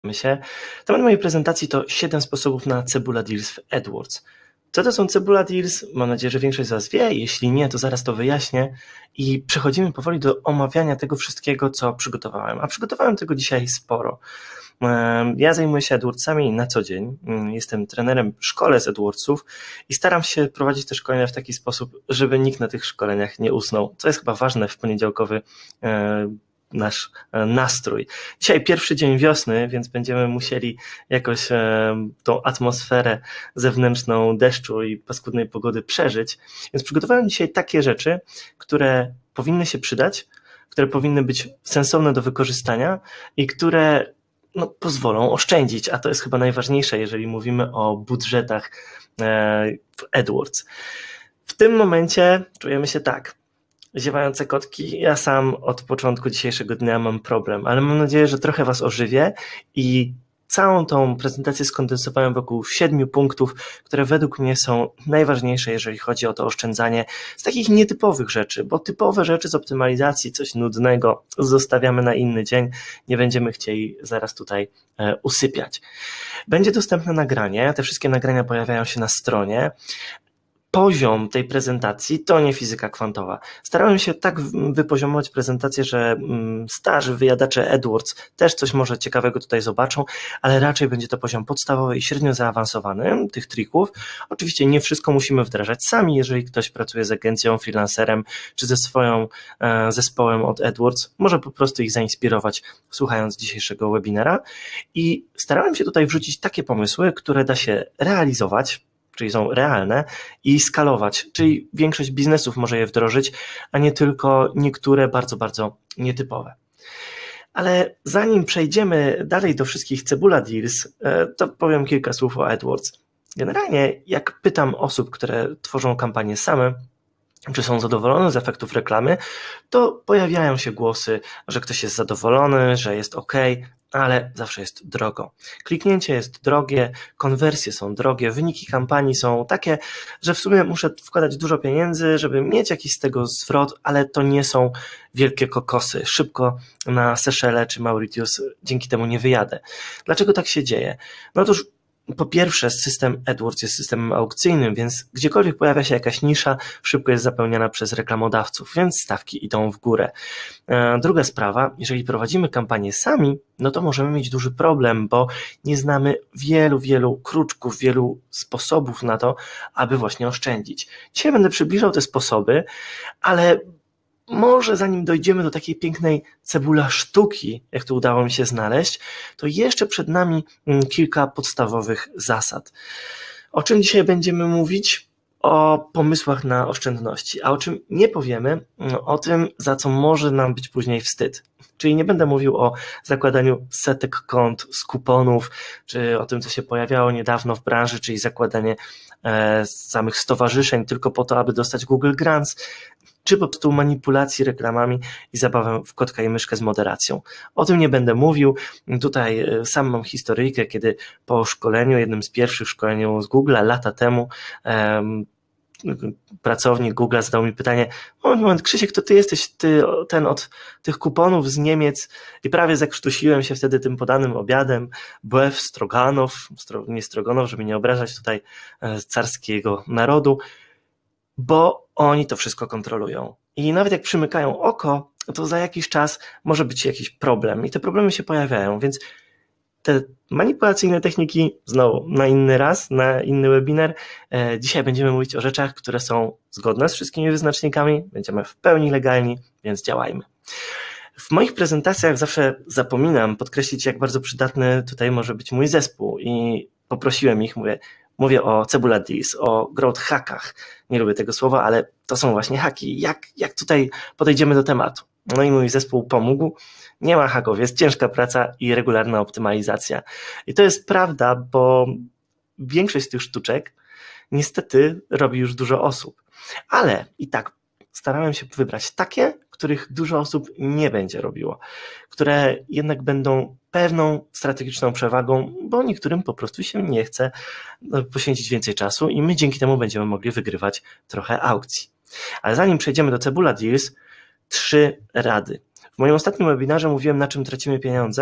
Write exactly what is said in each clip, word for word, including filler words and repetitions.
się. Temat mojej prezentacji to siedem sposobów na Cebula Deals w AdWords. Co to są Cebula Deals? Mam nadzieję, że większość z Was wie. Jeśli nie, to zaraz to wyjaśnię. I przechodzimy powoli do omawiania tego wszystkiego, co przygotowałem. A przygotowałem tego dzisiaj sporo. Ja zajmuję się AdWordsami na co dzień. Jestem trenerem w szkole z AdWordsów i staram się prowadzić te szkolenia w taki sposób, żeby nikt na tych szkoleniach nie usnął, co jest chyba ważne w poniedziałkowy nasz nastrój. Dzisiaj pierwszy dzień wiosny, więc będziemy musieli jakoś tą atmosferę zewnętrzną deszczu i paskudnej pogody przeżyć, więc przygotowałem dzisiaj takie rzeczy, które powinny się przydać, które powinny być sensowne do wykorzystania i które no, pozwolą oszczędzić, a to jest chyba najważniejsze, jeżeli mówimy o budżetach w AdWords. W tym momencie czujemy się tak. Ziewające kotki, ja sam od początku dzisiejszego dnia mam problem, ale mam nadzieję, że trochę Was ożywię i całą tą prezentację skondensowałem wokół siedmiu punktów, które według mnie są najważniejsze, jeżeli chodzi o to oszczędzanie z takich nietypowych rzeczy, bo typowe rzeczy z optymalizacji, coś nudnego zostawiamy na inny dzień, nie będziemy chcieli zaraz tutaj usypiać. Będzie dostępne nagranie, te wszystkie nagrania pojawiają się na stronie. Poziom tej prezentacji to nie fizyka kwantowa. Starałem się tak wypoziomować prezentację, że starzy wyjadacze AdWords też coś może ciekawego tutaj zobaczą, ale raczej będzie to poziom podstawowy i średnio zaawansowany tych trików. Oczywiście nie wszystko musimy wdrażać sami, jeżeli ktoś pracuje z agencją, freelancerem czy ze swoim zespołem od AdWords, może po prostu ich zainspirować słuchając dzisiejszego webinara i starałem się tutaj wrzucić takie pomysły, które da się realizować, czyli są realne i skalować, czyli większość biznesów może je wdrożyć, a nie tylko niektóre bardzo, bardzo nietypowe. Ale zanim przejdziemy dalej do wszystkich Cebula Deals, to powiem kilka słów o AdWords. Generalnie jak pytam osób, które tworzą kampanie same, czy są zadowolone z efektów reklamy, to pojawiają się głosy, że ktoś jest zadowolony, że jest ok, ale zawsze jest drogo. Kliknięcie jest drogie, konwersje są drogie, wyniki kampanii są takie, że w sumie muszę wkładać dużo pieniędzy, żeby mieć jakiś z tego zwrot, ale to nie są wielkie kokosy. Szybko na Seszele czy Mauritius dzięki temu nie wyjadę. Dlaczego tak się dzieje? No otóż po pierwsze, system AdWords jest systemem aukcyjnym, więc gdziekolwiek pojawia się jakaś nisza, szybko jest zapełniana przez reklamodawców, więc stawki idą w górę. Druga sprawa, jeżeli prowadzimy kampanię sami, no to możemy mieć duży problem, bo nie znamy wielu, wielu kruczków, wielu sposobów na to, aby właśnie oszczędzić. Dzisiaj będę przybliżał te sposoby, ale może zanim dojdziemy do takiej pięknej cebula sztuki, jak to udało mi się znaleźć, to jeszcze przed nami kilka podstawowych zasad. O czym dzisiaj będziemy mówić? O pomysłach na oszczędności, a o czym nie powiemy, o tym, za co może nam być później wstyd. Czyli nie będę mówił o zakładaniu setek kont z kuponów, czy o tym, co się pojawiało niedawno w branży, czyli zakładanie e, samych stowarzyszeń tylko po to, aby dostać Google Grants, czy po prostu manipulacji reklamami i zabawę w kotka i myszkę z moderacją. O tym nie będę mówił. Tutaj sam mam historyjkę, kiedy po szkoleniu, jednym z pierwszych szkoleniu z Google'a lata temu, um, pracownik Google'a zadał mi pytanie: moment, moment, Krzysiek, to ty jesteś ty, ten od tych kuponów z Niemiec, i prawie zakrztusiłem się wtedy tym podanym obiadem, Błew Stroganow, nie Stroganow, żeby nie obrażać tutaj carskiego narodu, bo oni to wszystko kontrolują. I nawet jak przymykają oko, to za jakiś czas może być jakiś problem i te problemy się pojawiają, więc te manipulacyjne techniki znowu na inny raz, na inny webinar. Dzisiaj będziemy mówić o rzeczach, które są zgodne z wszystkimi wyznacznikami, będziemy w pełni legalni, więc działajmy. W moich prezentacjach zawsze zapominam podkreślić, jak bardzo przydatny tutaj może być mój zespół i poprosiłem ich, mówię, Mówię o Cebula Deals, o growth hackach. Nie lubię tego słowa, ale to są właśnie haki. Jak, jak tutaj podejdziemy do tematu? No i mój zespół pomógł. Nie ma haków, jest ciężka praca i regularna optymalizacja. I to jest prawda, bo większość z tych sztuczek niestety robi już dużo osób. Ale i tak starałem się wybrać takie, których dużo osób nie będzie robiło, które jednak będą pewną strategiczną przewagą, bo niektórym po prostu się nie chce poświęcić więcej czasu i my dzięki temu będziemy mogli wygrywać trochę aukcji. Ale zanim przejdziemy do Cebula Deals, trzy rady. W moim ostatnim webinarze mówiłem, na czym tracimy pieniądze,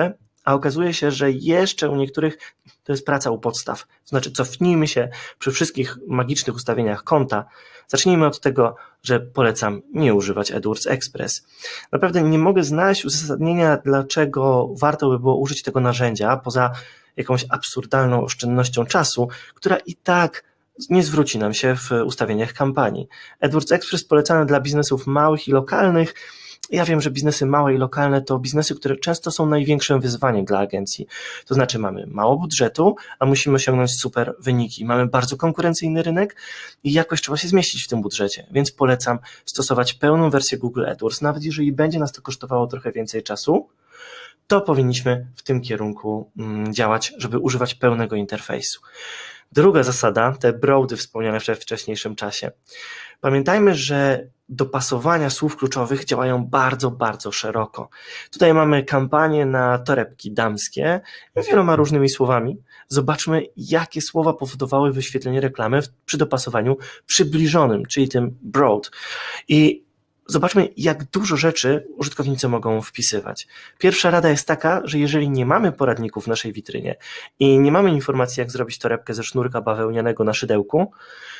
a okazuje się, że jeszcze u niektórych to jest praca u podstaw. To znaczy cofnijmy się przy wszystkich magicznych ustawieniach konta. Zacznijmy od tego, że polecam nie używać AdWords Express. Naprawdę nie mogę znaleźć uzasadnienia, dlaczego warto by było użyć tego narzędzia, poza jakąś absurdalną oszczędnością czasu, która i tak nie zwróci nam się w ustawieniach kampanii. AdWords Express polecany dla biznesów małych i lokalnych. Ja wiem, że biznesy małe i lokalne to biznesy, które często są największym wyzwaniem dla agencji. To znaczy mamy mało budżetu, a musimy osiągnąć super wyniki. Mamy bardzo konkurencyjny rynek i jakoś trzeba się zmieścić w tym budżecie, więc polecam stosować pełną wersję Google AdWords. Nawet jeżeli będzie nas to kosztowało trochę więcej czasu, to powinniśmy w tym kierunku działać, żeby używać pełnego interfejsu. Druga zasada, te broady wspomniane we wcześniejszym czasie. Pamiętajmy, że dopasowania słów kluczowych działają bardzo, bardzo szeroko. Tutaj mamy kampanię na torebki damskie z wieloma różnymi słowami. Zobaczmy, jakie słowa powodowały wyświetlenie reklamy przy dopasowaniu przybliżonym, czyli tym broad. I zobaczmy, jak dużo rzeczy użytkownicy mogą wpisywać. Pierwsza rada jest taka, że jeżeli nie mamy poradników w naszej witrynie i nie mamy informacji, jak zrobić torebkę ze sznurka bawełnianego na szydełku,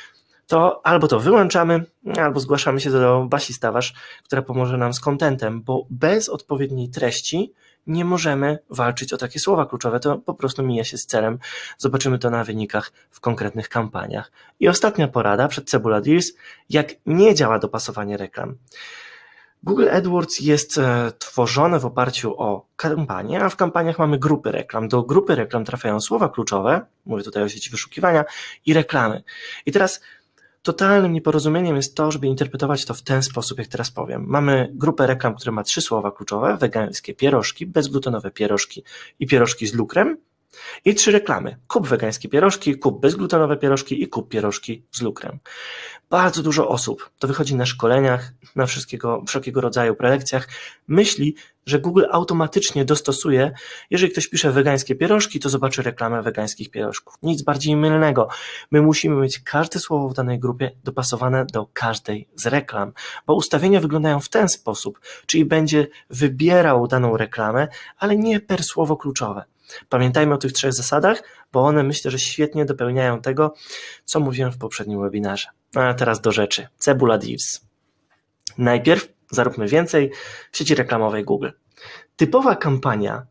to albo to wyłączamy, albo zgłaszamy się do Basi Stawarz, która pomoże nam z contentem, bo bez odpowiedniej treści nie możemy walczyć o takie słowa kluczowe, to po prostu mija się z celem. Zobaczymy to na wynikach w konkretnych kampaniach. I ostatnia porada przed Cebula Deals, jak nie działa dopasowanie reklam. Google AdWords jest tworzone w oparciu o kampanię, a w kampaniach mamy grupy reklam. Do grupy reklam trafiają słowa kluczowe, mówię tutaj o sieci wyszukiwania, i reklamy. I teraz totalnym nieporozumieniem jest to, żeby interpretować to w ten sposób, jak teraz powiem. Mamy grupę reklam, która ma trzy słowa kluczowe, wegańskie pierożki, bezglutenowe pierożki i pierożki z lukrem, i trzy reklamy. Kup wegańskie pierożki, kup bezglutenowe pierożki i kup pierożki z lukrem. Bardzo dużo osób, to wychodzi na szkoleniach, na wszystkiego, wszelkiego rodzaju prelekcjach, myśli, że Google automatycznie dostosuje, jeżeli ktoś pisze wegańskie pierożki, to zobaczy reklamę wegańskich pierożków. Nic bardziej mylnego. My musimy mieć każde słowo w danej grupie dopasowane do każdej z reklam, bo ustawienia wyglądają w ten sposób, czyli będzie wybierał daną reklamę, ale nie per słowo kluczowe. Pamiętajmy o tych trzech zasadach, bo one myślę, że świetnie dopełniają tego, co mówiłem w poprzednim webinarze. A teraz do rzeczy. Cebula Deals. Najpierw zaróbmy więcej w sieci reklamowej Google. Typowa kampania,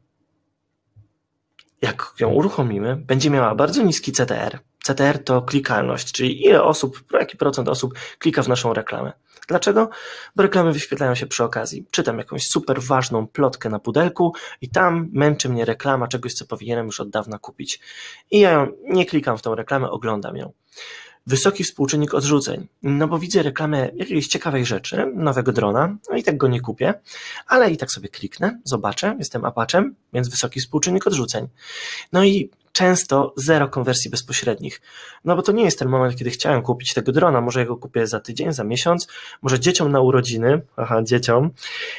jak ją uruchomimy, będzie miała bardzo niski C T R. C T R to klikalność, czyli ile osób, jaki procent osób klika w naszą reklamę. Dlaczego? Bo reklamy wyświetlają się przy okazji. Czytam jakąś super ważną plotkę na pudelku i tam męczy mnie reklama czegoś, co powinienem już od dawna kupić. I ja nie klikam w tą reklamę, oglądam ją. Wysoki współczynnik odrzuceń, no bo widzę reklamę jakiejś ciekawej rzeczy, nowego drona, no i tak go nie kupię, ale i tak sobie kliknę, zobaczę, jestem Apache'em, więc wysoki współczynnik odrzuceń. No i często zero konwersji bezpośrednich, no bo to nie jest ten moment, kiedy chciałem kupić tego drona, może ja go kupię za tydzień, za miesiąc, może dzieciom na urodziny, aha, dzieciom,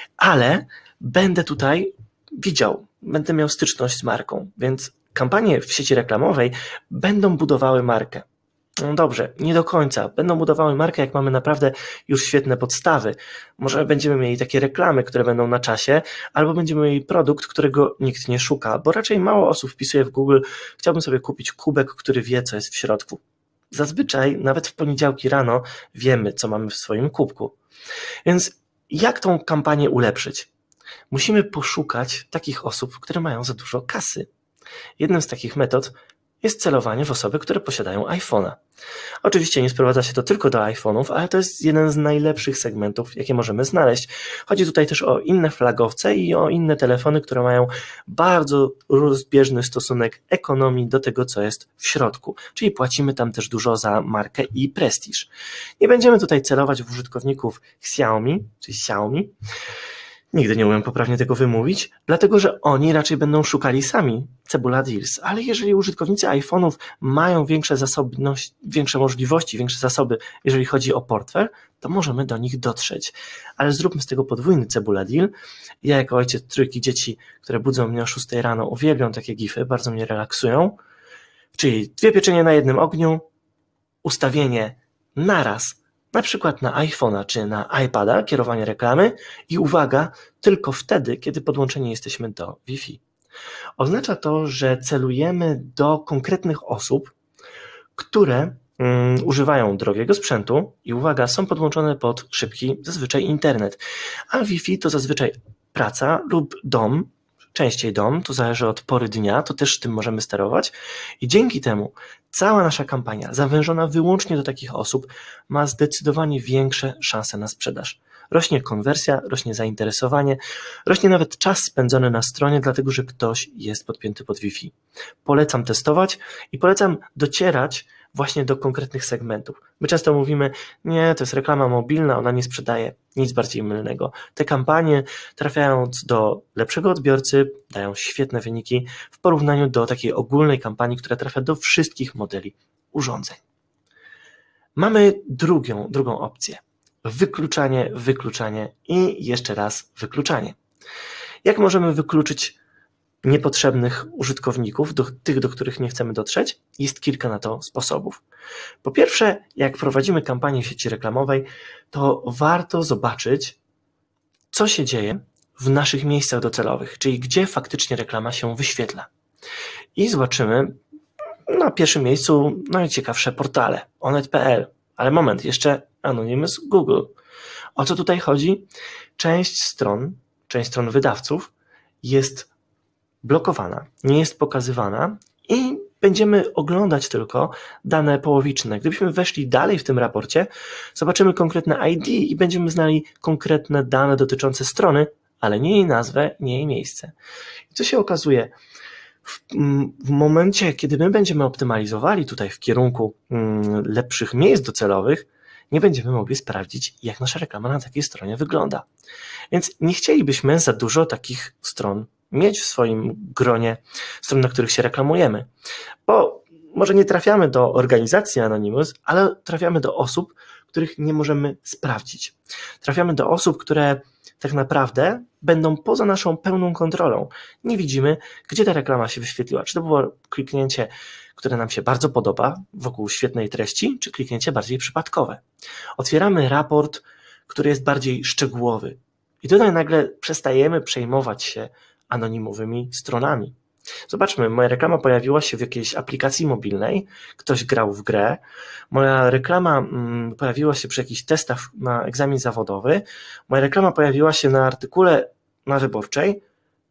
ale będę tutaj widział, będę miał styczność z marką, więc kampanie w sieci reklamowej będą budowały markę. No dobrze, nie do końca. Będą budowały markę, jak mamy naprawdę już świetne podstawy. Może będziemy mieli takie reklamy, które będą na czasie, albo będziemy mieli produkt, którego nikt nie szuka, bo raczej mało osób wpisuje w Google: chciałbym sobie kupić kubek, który wie, co jest w środku. Zazwyczaj, nawet w poniedziałki rano, wiemy, co mamy w swoim kubku. Więc jak tą kampanię ulepszyć? Musimy poszukać takich osób, które mają za dużo kasy. Jedną z takich metod jest celowanie w osoby, które posiadają iPhone'a. Oczywiście nie sprowadza się to tylko do iPhone'ów, ale to jest jeden z najlepszych segmentów, jakie możemy znaleźć. Chodzi tutaj też o inne flagowce i o inne telefony, które mają bardzo rozbieżny stosunek ekonomii do tego, co jest w środku. Czyli płacimy tam też dużo za markę i prestiż. Nie będziemy tutaj celować w użytkowników Xiaomi, czy Xiaomi. Nigdy nie umiem poprawnie tego wymówić, dlatego że oni raczej będą szukali sami Cebula Deals, ale jeżeli użytkownicy iPhone'ów mają większe zasobność, większe możliwości, większe zasoby, jeżeli chodzi o portfel, to możemy do nich dotrzeć. Ale zróbmy z tego podwójny Cebula Deal. Ja jako ojciec trójki dzieci, które budzą mnie o szóstej rano, uwielbiam takie gify, bardzo mnie relaksują. Czyli dwie pieczenie na jednym ogniu, ustawienie naraz, na przykład na iPhone'a czy na iPada, kierowanie reklamy i uwaga, tylko wtedy, kiedy podłączeni jesteśmy do Wi-Fi. Oznacza to, że celujemy do konkretnych osób, które um, używają drogiego sprzętu i uwaga, są podłączone pod szybki zazwyczaj internet, a Wi-Fi to zazwyczaj praca lub dom, częściej dom, to zależy od pory dnia, to też tym możemy sterować i dzięki temu cała nasza kampania zawężona wyłącznie do takich osób ma zdecydowanie większe szanse na sprzedaż. Rośnie konwersja, rośnie zainteresowanie, rośnie nawet czas spędzony na stronie, dlatego że ktoś jest podpięty pod Wi-Fi. Polecam testować i polecam docierać właśnie do konkretnych segmentów. My często mówimy, nie, to jest reklama mobilna, ona nie sprzedaje, nic bardziej mylnego. Te kampanie, trafiając do lepszego odbiorcy, dają świetne wyniki w porównaniu do takiej ogólnej kampanii, która trafia do wszystkich modeli urządzeń. Mamy drugą, drugą opcję. Wykluczanie, wykluczanie i jeszcze raz wykluczanie. Jak możemy wykluczyć niepotrzebnych użytkowników, do tych, do których nie chcemy dotrzeć? Jest kilka na to sposobów. Po pierwsze, jak prowadzimy kampanię w sieci reklamowej, to warto zobaczyć, co się dzieje w naszych miejscach docelowych, czyli gdzie faktycznie reklama się wyświetla. I zobaczymy na pierwszym miejscu najciekawsze portale, onet kropka pe el, ale moment, jeszcze Anonymous Google. O co tutaj chodzi? Część stron, część stron wydawców jest blokowana, nie jest pokazywana i będziemy oglądać tylko dane połowiczne. Gdybyśmy weszli dalej w tym raporcie, zobaczymy konkretne I D i będziemy znali konkretne dane dotyczące strony, ale nie jej nazwę, nie jej miejsce. I co się okazuje? W, w momencie, kiedy my będziemy optymalizowali tutaj w kierunku mm, lepszych miejsc docelowych, nie będziemy mogli sprawdzić, jak nasza reklama na takiej stronie wygląda. Więc nie chcielibyśmy za dużo takich stron mieć w swoim gronie stron, na których się reklamujemy. Bo może nie trafiamy do organizacji Anonymous, ale trafiamy do osób, których nie możemy sprawdzić. Trafiamy do osób, które tak naprawdę będą poza naszą pełną kontrolą. Nie widzimy, gdzie ta reklama się wyświetliła. Czy to było kliknięcie, które nam się bardzo podoba wokół świetnej treści, czy kliknięcie bardziej przypadkowe. Otwieramy raport, który jest bardziej szczegółowy. I tutaj nagle przestajemy przejmować się anonimowymi stronami. Zobaczmy, moja reklama pojawiła się w jakiejś aplikacji mobilnej, ktoś grał w grę, moja reklama mm, pojawiła się przy jakichś testach na egzamin zawodowy, moja reklama pojawiła się na artykule na Wyborczej,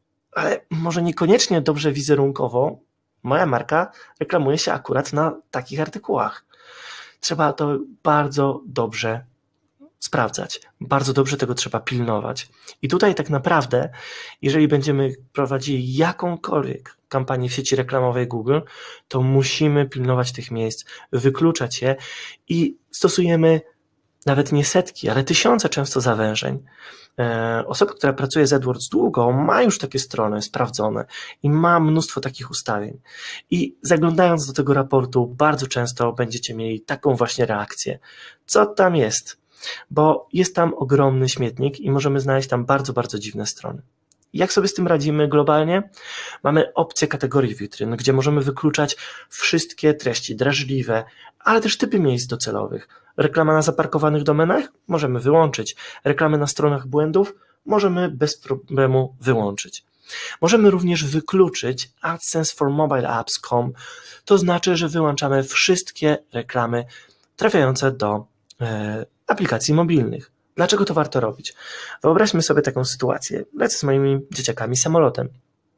ale może niekoniecznie dobrze wizerunkowo moja marka reklamuje się akurat na takich artykułach. Trzeba to bardzo dobrze sprawdzać. Bardzo dobrze tego trzeba pilnować. I tutaj tak naprawdę, jeżeli będziemy prowadzili jakąkolwiek kampanię w sieci reklamowej Google, to musimy pilnować tych miejsc, wykluczać je i stosujemy nawet nie setki, ale tysiące często zawężeń. Osoba, która pracuje z AdWords długo, ma już takie strony sprawdzone i ma mnóstwo takich ustawień. I zaglądając do tego raportu, bardzo często będziecie mieli taką właśnie reakcję. Co tam jest? Bo jest tam ogromny śmietnik i możemy znaleźć tam bardzo, bardzo dziwne strony. Jak sobie z tym radzimy globalnie? Mamy opcję kategorii witryn, gdzie możemy wykluczać wszystkie treści drażliwe, ale też typy miejsc docelowych. Reklama na zaparkowanych domenach? Możemy wyłączyć. Reklamy na stronach błędów? Możemy bez problemu wyłączyć. Możemy również wykluczyć AdSense for Mobile Apps kropka com, to znaczy, że wyłączamy wszystkie reklamy trafiające do e, aplikacji mobilnych. Dlaczego to warto robić? Wyobraźmy sobie taką sytuację. Lecę z moimi dzieciakami samolotem.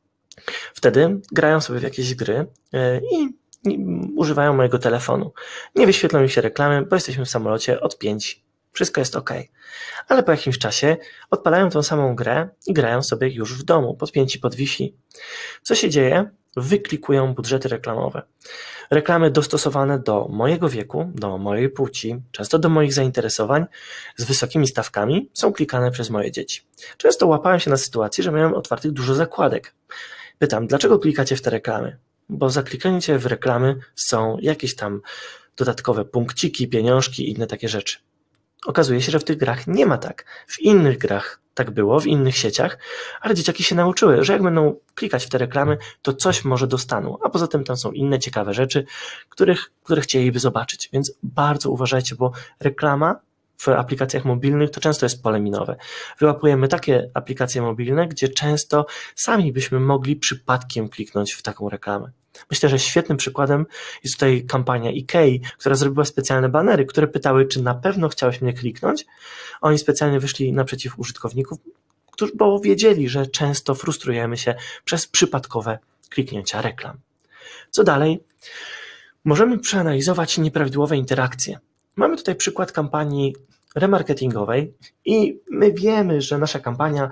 Wtedy grają sobie w jakieś gry i, i używają mojego telefonu. Nie wyświetlą mi się reklamy, bo jesteśmy w samolocie odpięci. Wszystko jest ok. Ale po jakimś czasie odpalają tą samą grę i grają sobie już w domu, podpięci pod Wi-Fi. Co się dzieje? Wyklikują budżety reklamowe. Reklamy dostosowane do mojego wieku, do mojej płci, często do moich zainteresowań, z wysokimi stawkami są klikane przez moje dzieci. Często łapałem się na sytuacji, że miałem otwartych dużo zakładek. Pytam, dlaczego klikacie w te reklamy? Bo za kliknięcie w reklamy są jakieś tam dodatkowe punkciki, pieniążki i inne takie rzeczy. Okazuje się, że w tych grach nie ma tak. W innych grach tak było, w innych sieciach, ale dzieciaki się nauczyły, że jak będą klikać w te reklamy, to coś może dostaną, a poza tym tam są inne ciekawe rzeczy, których, które chcieliby zobaczyć, więc bardzo uważajcie, bo reklama w aplikacjach mobilnych to często jest pole minowe. Wyłapujemy takie aplikacje mobilne, gdzie często sami byśmy mogli przypadkiem kliknąć w taką reklamę. Myślę, że świetnym przykładem jest tutaj kampania Ikei, która zrobiła specjalne banery, które pytały, czy na pewno chciałeś mnie kliknąć. Oni specjalnie wyszli naprzeciw użytkowników, którzy bo wiedzieli, że często frustrujemy się przez przypadkowe kliknięcia reklam. Co dalej? Możemy przeanalizować nieprawidłowe interakcje. Mamy tutaj przykład kampanii remarketingowej i my wiemy, że nasza kampania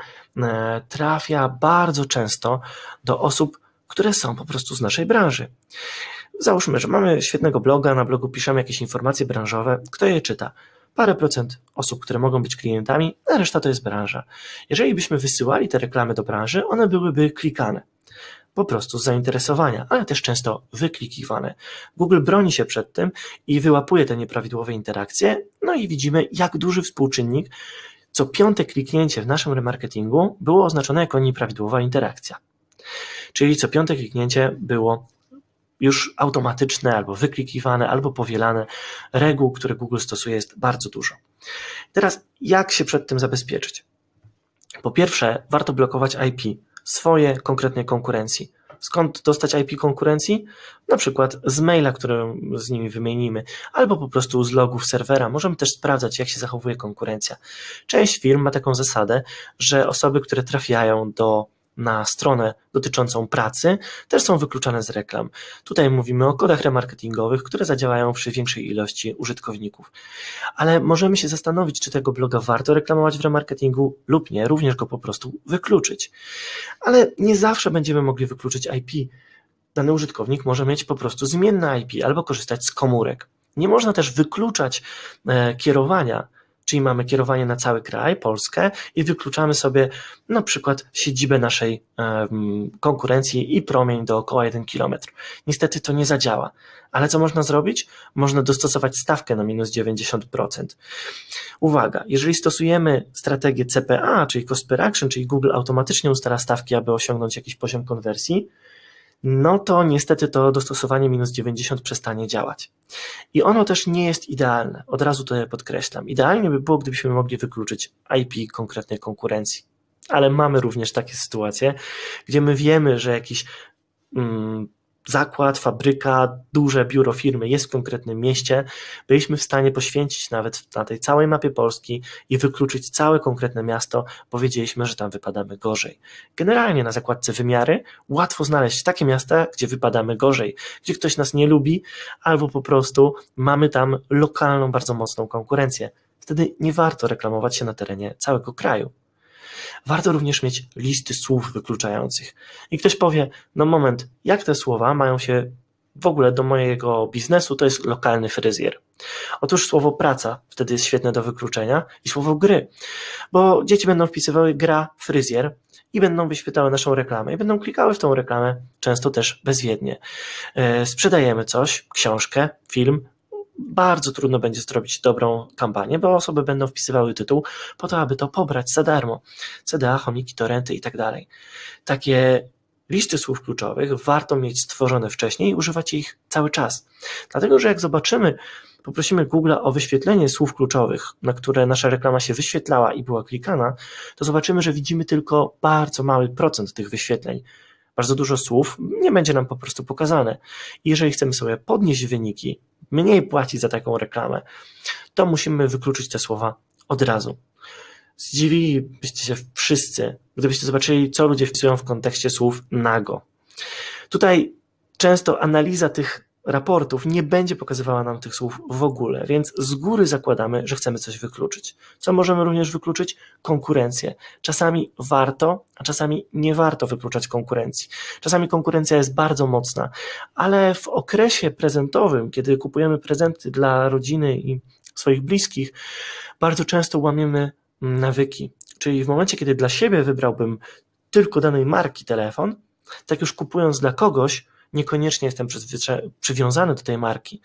trafia bardzo często do osób, które są po prostu z naszej branży. Załóżmy, że mamy świetnego bloga, na blogu piszemy jakieś informacje branżowe, kto je czyta? Parę procent osób, które mogą być klientami, a reszta to jest branża. Jeżeli byśmy wysyłali te reklamy do branży, one byłyby klikane. Po prostu z zainteresowania, ale też często wyklikiwane. Google broni się przed tym i wyłapuje te nieprawidłowe interakcje, no i widzimy, jak duży współczynnik, co piąte kliknięcie w naszym remarketingu było oznaczone jako nieprawidłowa interakcja. Czyli co piąte kliknięcie było już automatyczne, albo wyklikiwane, albo powielane. Reguł, które Google stosuje, jest bardzo dużo. Teraz jak się przed tym zabezpieczyć? Po pierwsze, warto blokować I P, swoje konkretnej konkurencji. Skąd dostać I P konkurencji? Na przykład z maila, który z nimi wymienimy, albo po prostu z logów serwera. Możemy też sprawdzać, jak się zachowuje konkurencja. Część firm ma taką zasadę, że osoby, które trafiają do na stronę dotyczącą pracy, też są wykluczane z reklam. Tutaj mówimy o kodach remarketingowych, które zadziałają przy większej ilości użytkowników. Ale możemy się zastanowić, czy tego bloga warto reklamować w remarketingu lub nie, również go po prostu wykluczyć. Ale nie zawsze będziemy mogli wykluczyć I P. Dany użytkownik może mieć po prostu zmienne I P albo korzystać z komórek. Nie można też wykluczać e, kierowania, czyli mamy kierowanie na cały kraj, Polskę i wykluczamy sobie na przykład siedzibę naszej um, konkurencji i promień dookoła jeden kilometr. Niestety to nie zadziała. Ale co można zrobić? Można dostosować stawkę na minus dziewięćdziesiąt procent. Uwaga, jeżeli stosujemy strategię C P A, czyli Cost Per Action, czyli Google automatycznie ustala stawki, aby osiągnąć jakiś poziom konwersji, no to niestety to dostosowanie minus dziewięćdziesiąt przestanie działać. I ono też nie jest idealne, od razu to podkreślam. Idealnie by było, gdybyśmy mogli wykluczyć I P konkretnej konkurencji. Ale mamy również takie sytuacje, gdzie my wiemy, że jakiś mm, zakład, fabryka, duże biuro firmy jest w konkretnym mieście, byliśmy w stanie poświęcić nawet na tej całej mapie Polski i wykluczyć całe konkretne miasto, bo wiedzieliśmy, że tam wypadamy gorzej. Generalnie na zakładce wymiary łatwo znaleźć takie miasta, gdzie wypadamy gorzej, gdzie ktoś nas nie lubi, albo po prostu mamy tam lokalną, bardzo mocną konkurencję. Wtedy nie warto reklamować się na terenie całego kraju. Warto również mieć listy słów wykluczających. I ktoś powie, no moment, jak te słowa mają się w ogóle do mojego biznesu, to jest lokalny fryzjer. Otóż słowo praca wtedy jest świetne do wykluczenia i słowo gry, bo dzieci będą wpisywały gra fryzjer i będą wyświetlały naszą reklamę i będą klikały w tą reklamę, często też bezwiednie. Sprzedajemy coś, książkę, film, bardzo trudno będzie zrobić dobrą kampanię, bo osoby będą wpisywały tytuł po to, aby to pobrać za darmo. C D A, chomiki, torenty i tak dalej. Takie listy słów kluczowych warto mieć stworzone wcześniej i używać ich cały czas. Dlatego, że jak zobaczymy, poprosimy Google'a o wyświetlenie słów kluczowych, na które nasza reklama się wyświetlała i była klikana, to zobaczymy, że widzimy tylko bardzo mały procent tych wyświetleń. Bardzo dużo słów nie będzie nam po prostu pokazane. I jeżeli chcemy sobie podnieść wyniki, mniej płacić za taką reklamę, to musimy wykluczyć te słowa od razu. Zdziwilibyście się wszyscy, gdybyście zobaczyli, co ludzie wpisują w kontekście słów nago. Tutaj często analiza tych raportów nie będzie pokazywała nam tych słów w ogóle, więc z góry zakładamy, że chcemy coś wykluczyć. Co możemy również wykluczyć? Konkurencję. Czasami warto, a czasami nie warto wykluczać konkurencji. Czasami konkurencja jest bardzo mocna, ale w okresie prezentowym, kiedy kupujemy prezenty dla rodziny i swoich bliskich, bardzo często łamiemy nawyki. Czyli w momencie, kiedy dla siebie wybrałbym tylko danej marki telefon, tak już kupując dla kogoś, niekoniecznie jestem przywiązany do tej marki.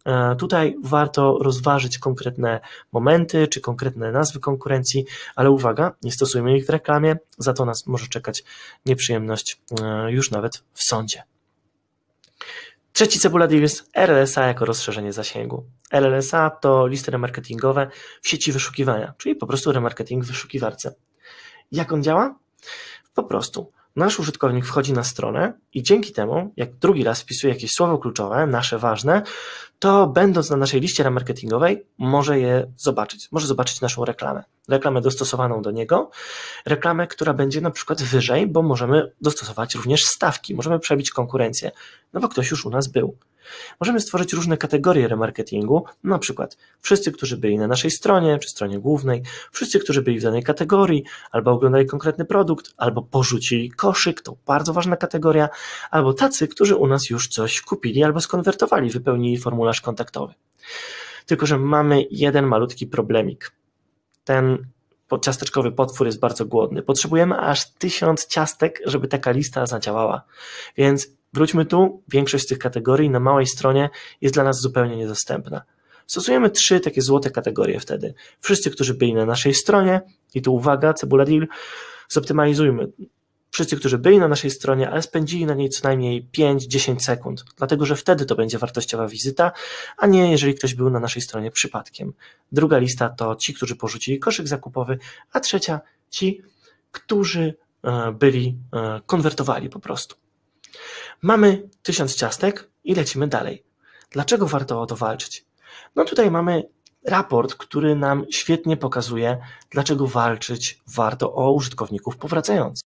Tutaj warto rozważyć konkretne momenty czy konkretne nazwy konkurencji, ale uwaga, nie stosujmy ich w reklamie, za to nas może czekać nieprzyjemność już nawet w sądzie. Trzeci cebula deal jest R L S A jako rozszerzenie zasięgu. L L S A to listy remarketingowe w sieci wyszukiwania, czyli po prostu remarketing w wyszukiwarce. Jak on działa? Po prostu nasz użytkownik wchodzi na stronę i dzięki temu, jak drugi raz wpisuje jakieś słowo kluczowe, nasze ważne, to będąc na naszej liście remarketingowej może je zobaczyć. Może zobaczyć naszą reklamę. Reklamę dostosowaną do niego, reklamę, która będzie na przykład wyżej, bo możemy dostosować również stawki, możemy przebić konkurencję, no bo ktoś już u nas był. Możemy stworzyć różne kategorie remarketingu, na przykład wszyscy, którzy byli na naszej stronie, czy stronie głównej, wszyscy, którzy byli w danej kategorii, albo oglądali konkretny produkt, albo porzucili koszyk, to bardzo ważna kategoria, albo tacy, którzy u nas już coś kupili, albo skonwertowali, wypełnili formularz kontaktowy. Tylko że mamy jeden malutki problemik. Ten ciasteczkowy potwór jest bardzo głodny. Potrzebujemy aż tysiąc ciastek, żeby taka lista zadziałała. Więc wróćmy tu, większość z tych kategorii na małej stronie jest dla nas zupełnie niedostępna. Stosujemy trzy takie złote kategorie wtedy. Wszyscy, którzy byli na naszej stronie, i tu uwaga, Cebula Deal, zoptymalizujmy. Wszyscy, którzy byli na naszej stronie, ale spędzili na niej co najmniej pięć do dziesięciu sekund, dlatego że wtedy to będzie wartościowa wizyta, a nie jeżeli ktoś był na naszej stronie przypadkiem. Druga lista to ci, którzy porzucili koszyk zakupowy, a trzecia ci, którzy byli, konwertowali po prostu. Mamy tysiąc ciastek i lecimy dalej. Dlaczego warto o to walczyć? No tutaj mamy raport, który nam świetnie pokazuje, dlaczego walczyć warto o użytkowników powracających.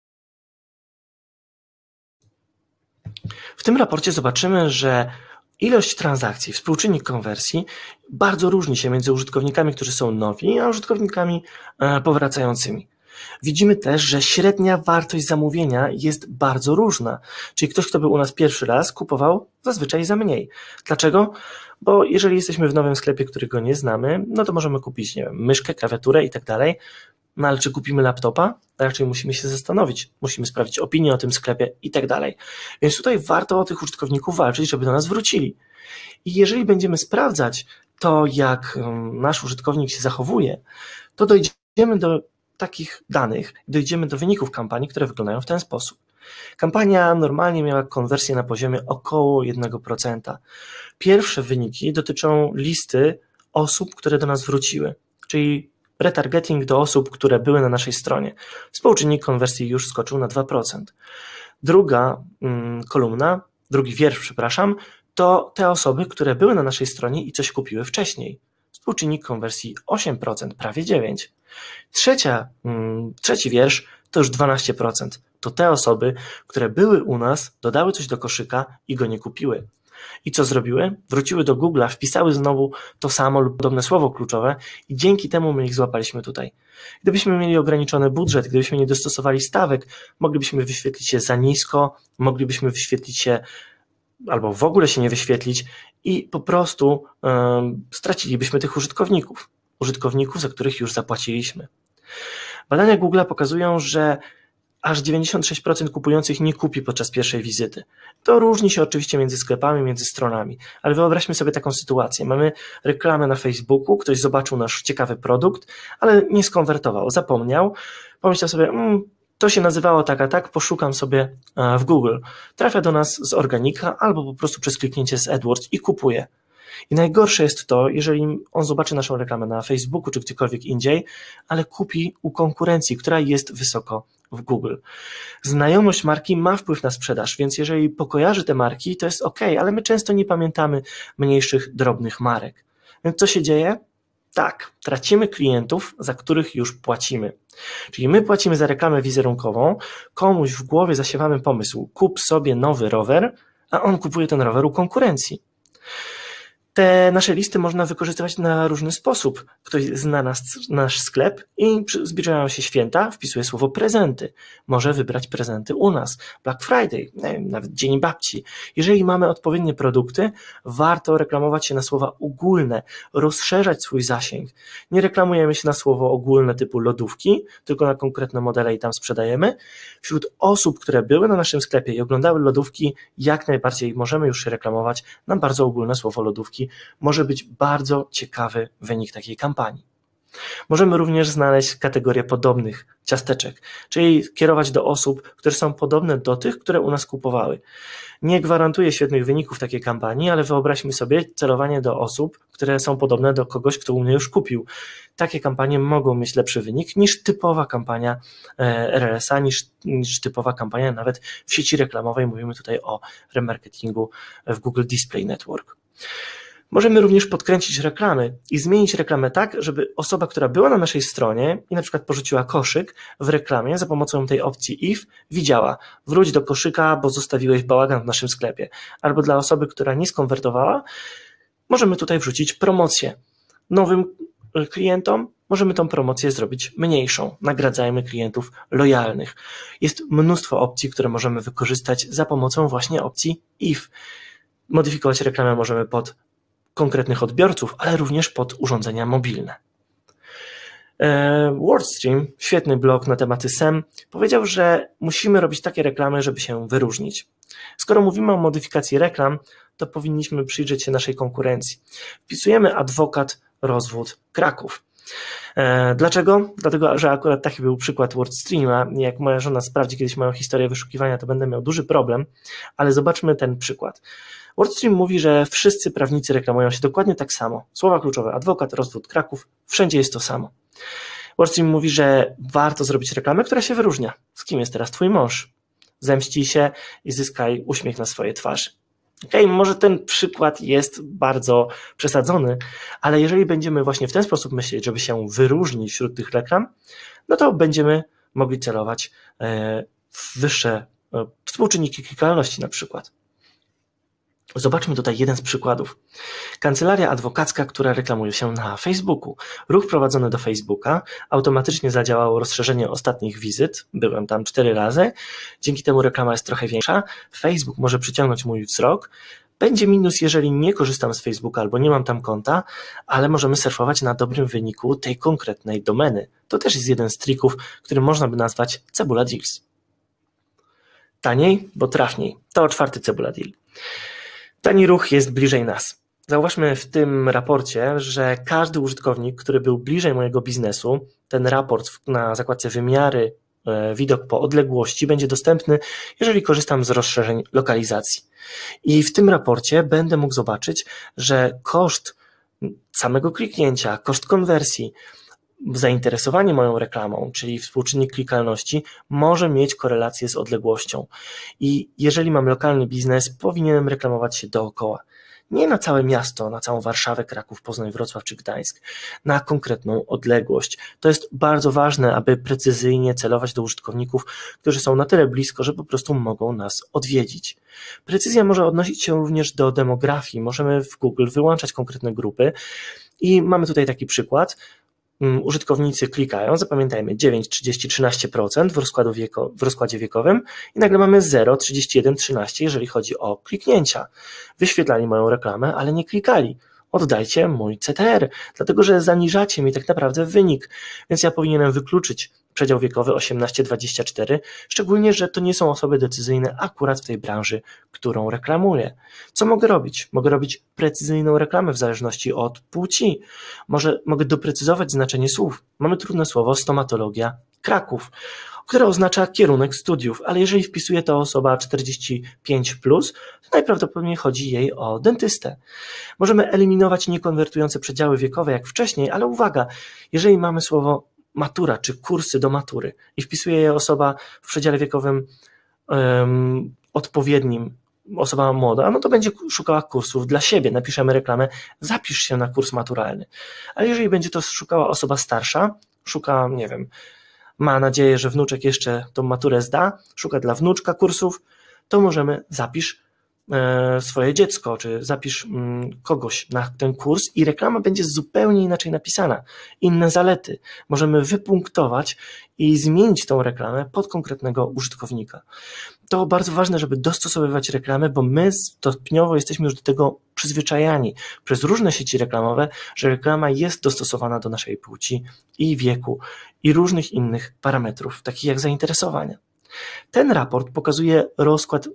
W tym raporcie zobaczymy, że ilość transakcji, współczynnik konwersji bardzo różni się między użytkownikami, którzy są nowi, a użytkownikami powracającymi. Widzimy też, że średnia wartość zamówienia jest bardzo różna, czyli ktoś, kto był u nas pierwszy raz, kupował zazwyczaj za mniej. Dlaczego? Bo jeżeli jesteśmy w nowym sklepie, którego nie znamy, no to możemy kupić, nie wiem, myszkę, klawiaturę i tak dalej, no ale czy kupimy laptopa? Raczej musimy się zastanowić, musimy sprawdzić opinię o tym sklepie i tak dalej. Więc tutaj warto o tych użytkowników walczyć, żeby do nas wrócili. I jeżeli będziemy sprawdzać to, jak nasz użytkownik się zachowuje, to dojdziemy do takich danych, dojdziemy do wyników kampanii, które wyglądają w ten sposób. Kampania normalnie miała konwersję na poziomie około jednego procenta. Pierwsze wyniki dotyczą listy osób, które do nas wróciły, czyli retargeting do osób, które były na naszej stronie. Współczynnik konwersji już skoczył na dwa procent. Druga mm, kolumna, drugi wiersz, przepraszam, to te osoby, które były na naszej stronie i coś kupiły wcześniej. Współczynnik konwersji osiem procent, prawie dziewięć procent. Trzecia, mm, trzeci wiersz to już dwanaście procent. To te osoby, które były u nas, dodały coś do koszyka i go nie kupiły. I co zrobiły? Wróciły do Google'a, wpisały znowu to samo lub podobne słowo kluczowe i dzięki temu my ich złapaliśmy tutaj. Gdybyśmy mieli ograniczony budżet, gdybyśmy nie dostosowali stawek, moglibyśmy wyświetlić się za nisko, moglibyśmy wyświetlić się albo w ogóle się nie wyświetlić i po prostu um, stracilibyśmy tych użytkowników. Użytkowników, za których już zapłaciliśmy. Badania Google'a pokazują, że aż dziewięćdziesiąt sześć procent kupujących nie kupi podczas pierwszej wizyty. To różni się oczywiście między sklepami, między stronami, ale wyobraźmy sobie taką sytuację. Mamy reklamę na Facebooku, ktoś zobaczył nasz ciekawy produkt, ale nie skonwertował, zapomniał, pomyślał sobie, mmm, to się nazywało tak a tak, poszukam sobie w Google. Trafia do nas z organika albo po prostu przez kliknięcie z AdWords i kupuje. I najgorsze jest to, jeżeli on zobaczy naszą reklamę na Facebooku czy gdziekolwiek indziej, ale kupi u konkurencji, która jest wysoko w Google. Znajomość marki ma wpływ na sprzedaż, więc jeżeli pokojarzy te marki, to jest ok, ale my często nie pamiętamy mniejszych, drobnych marek. Więc co się dzieje? Tak, tracimy klientów, za których już płacimy. Czyli my płacimy za reklamę wizerunkową, komuś w głowie zasiewamy pomysł, kup sobie nowy rower, a on kupuje ten rower u konkurencji. Te nasze listy można wykorzystywać na różny sposób. Ktoś zna nas, nasz sklep i zbliżają się święta, wpisuje słowo prezenty. Może wybrać prezenty u nas. Black Friday, nie wiem, nawet Dzień Babci. Jeżeli mamy odpowiednie produkty, warto reklamować się na słowa ogólne, rozszerzać swój zasięg. Nie reklamujemy się na słowo ogólne typu lodówki, tylko na konkretne modele i tam sprzedajemy. Wśród osób, które były na naszym sklepie i oglądały lodówki, jak najbardziej możemy już się reklamować na bardzo ogólne słowo lodówki. Może być bardzo ciekawy wynik takiej kampanii. Możemy również znaleźć kategorię podobnych ciasteczek, czyli kierować do osób, które są podobne do tych, które u nas kupowały. Nie gwarantuję świetnych wyników takiej kampanii, ale wyobraźmy sobie celowanie do osób, które są podobne do kogoś, kto u mnie już kupił. Takie kampanie mogą mieć lepszy wynik niż typowa kampania R L S A, niż, niż typowa kampania nawet w sieci reklamowej. Mówimy tutaj o remarketingu w Google Display Network. Możemy również podkręcić reklamy i zmienić reklamę tak, żeby osoba, która była na naszej stronie i na przykład porzuciła koszyk w reklamie za pomocą tej opcji if, widziała: wróć do koszyka, bo zostawiłeś bałagan w naszym sklepie. Albo dla osoby, która nie skonwertowała, możemy tutaj wrzucić promocję. Nowym klientom możemy tą promocję zrobić mniejszą. Nagradzajmy klientów lojalnych. Jest mnóstwo opcji, które możemy wykorzystać za pomocą właśnie opcji if. Modyfikować reklamę możemy pod konkretnych odbiorców, ale również pod urządzenia mobilne. WordStream, świetny blog na tematy S E M, powiedział, że musimy robić takie reklamy, żeby się wyróżnić. Skoro mówimy o modyfikacji reklam, to powinniśmy przyjrzeć się naszej konkurencji. Wpisujemy adwokat, rozwód, Kraków. Dlaczego? Dlatego, że akurat taki był przykład WordStreama. Jak moja żona sprawdzi kiedyś moją historię wyszukiwania, to będę miał duży problem, ale zobaczmy ten przykład. WordStream mówi, że wszyscy prawnicy reklamują się dokładnie tak samo. Słowa kluczowe: adwokat, rozwód, Kraków, wszędzie jest to samo. WordStream mówi, że warto zrobić reklamę, która się wyróżnia. Z kim jest teraz twój mąż? Zemścij się i zyskaj uśmiech na swojej twarzy. Okej, okay, może ten przykład jest bardzo przesadzony, ale jeżeli będziemy właśnie w ten sposób myśleć, żeby się wyróżnić wśród tych reklam, no to będziemy mogli celować w wyższe współczynniki klikalności na przykład. Zobaczmy tutaj jeden z przykładów. Kancelaria adwokacka, która reklamuje się na Facebooku. Ruch prowadzony do Facebooka, automatycznie zadziałało rozszerzenie ostatnich wizyt, byłem tam cztery razy, dzięki temu reklama jest trochę większa, Facebook może przyciągnąć mój wzrok, będzie minus, jeżeli nie korzystam z Facebooka albo nie mam tam konta, ale możemy surfować na dobrym wyniku tej konkretnej domeny. To też jest jeden z trików, który można by nazwać Cebula Deals. Taniej, bo trafniej. To czwarty Cebula Deal. Tani ruch jest bliżej nas. Zauważmy w tym raporcie, że każdy użytkownik, który był bliżej mojego biznesu, ten raport na zakładce wymiary, widok po odległości będzie dostępny, jeżeli korzystam z rozszerzeń lokalizacji. I w tym raporcie będę mógł zobaczyć, że koszt samego kliknięcia, koszt konwersji, zainteresowanie moją reklamą, czyli współczynnik klikalności, może mieć korelację z odległością. I jeżeli mam lokalny biznes, powinienem reklamować się dookoła. Nie na całe miasto, na całą Warszawę, Kraków, Poznań, Wrocław czy Gdańsk, na konkretną odległość. To jest bardzo ważne, aby precyzyjnie celować do użytkowników, którzy są na tyle blisko, że po prostu mogą nas odwiedzić. Precyzja może odnosić się również do demografii. Możemy w Google wyłączać konkretne grupy i mamy tutaj taki przykład. Użytkownicy klikają, zapamiętajmy, dziewięć, trzydzieści, trzynaście procent w, rozkładu wieko, w rozkładzie wiekowym i nagle mamy zero, trzydzieści jeden, trzynaście, jeżeli chodzi o kliknięcia. Wyświetlali moją reklamę, ale nie klikali. Oddajcie mój C T R, dlatego że zaniżacie mi tak naprawdę wynik, więc ja powinienem wykluczyć przedział wiekowy osiemnaście dwadzieścia cztery, szczególnie, że to nie są osoby decyzyjne akurat w tej branży, którą reklamuję. Co mogę robić? Mogę robić precyzyjną reklamę w zależności od płci. Może mogę doprecyzować znaczenie słów. Mamy trudne słowo stomatologia Kraków, które oznacza kierunek studiów, ale jeżeli wpisuje to osoba czterdzieści pięć plus, to najprawdopodobniej chodzi jej o dentystę. Możemy eliminować niekonwertujące przedziały wiekowe jak wcześniej, ale uwaga, jeżeli mamy słowo matura czy kursy do matury i wpisuje je osoba w przedziale wiekowym um, odpowiednim, osoba młoda, no to będzie szukała kursów dla siebie. Napiszemy reklamę, zapisz się na kurs maturalny. Ale jeżeli będzie to szukała osoba starsza, szuka, nie wiem, ma nadzieję, że wnuczek jeszcze tą maturę zda, szuka dla wnuczka kursów, to możemy zapisz e, swoje dziecko, czy zapisz m, kogoś na ten kurs i reklama będzie zupełnie inaczej napisana. Inne zalety. Możemy wypunktować i zmienić tą reklamę pod konkretnego użytkownika. To bardzo ważne, żeby dostosowywać reklamę, bo my stopniowo jesteśmy już do tego przyzwyczajani przez różne sieci reklamowe, że reklama jest dostosowana do naszej płci i wieku i różnych innych parametrów, takich jak zainteresowania. Ten raport pokazuje rozkład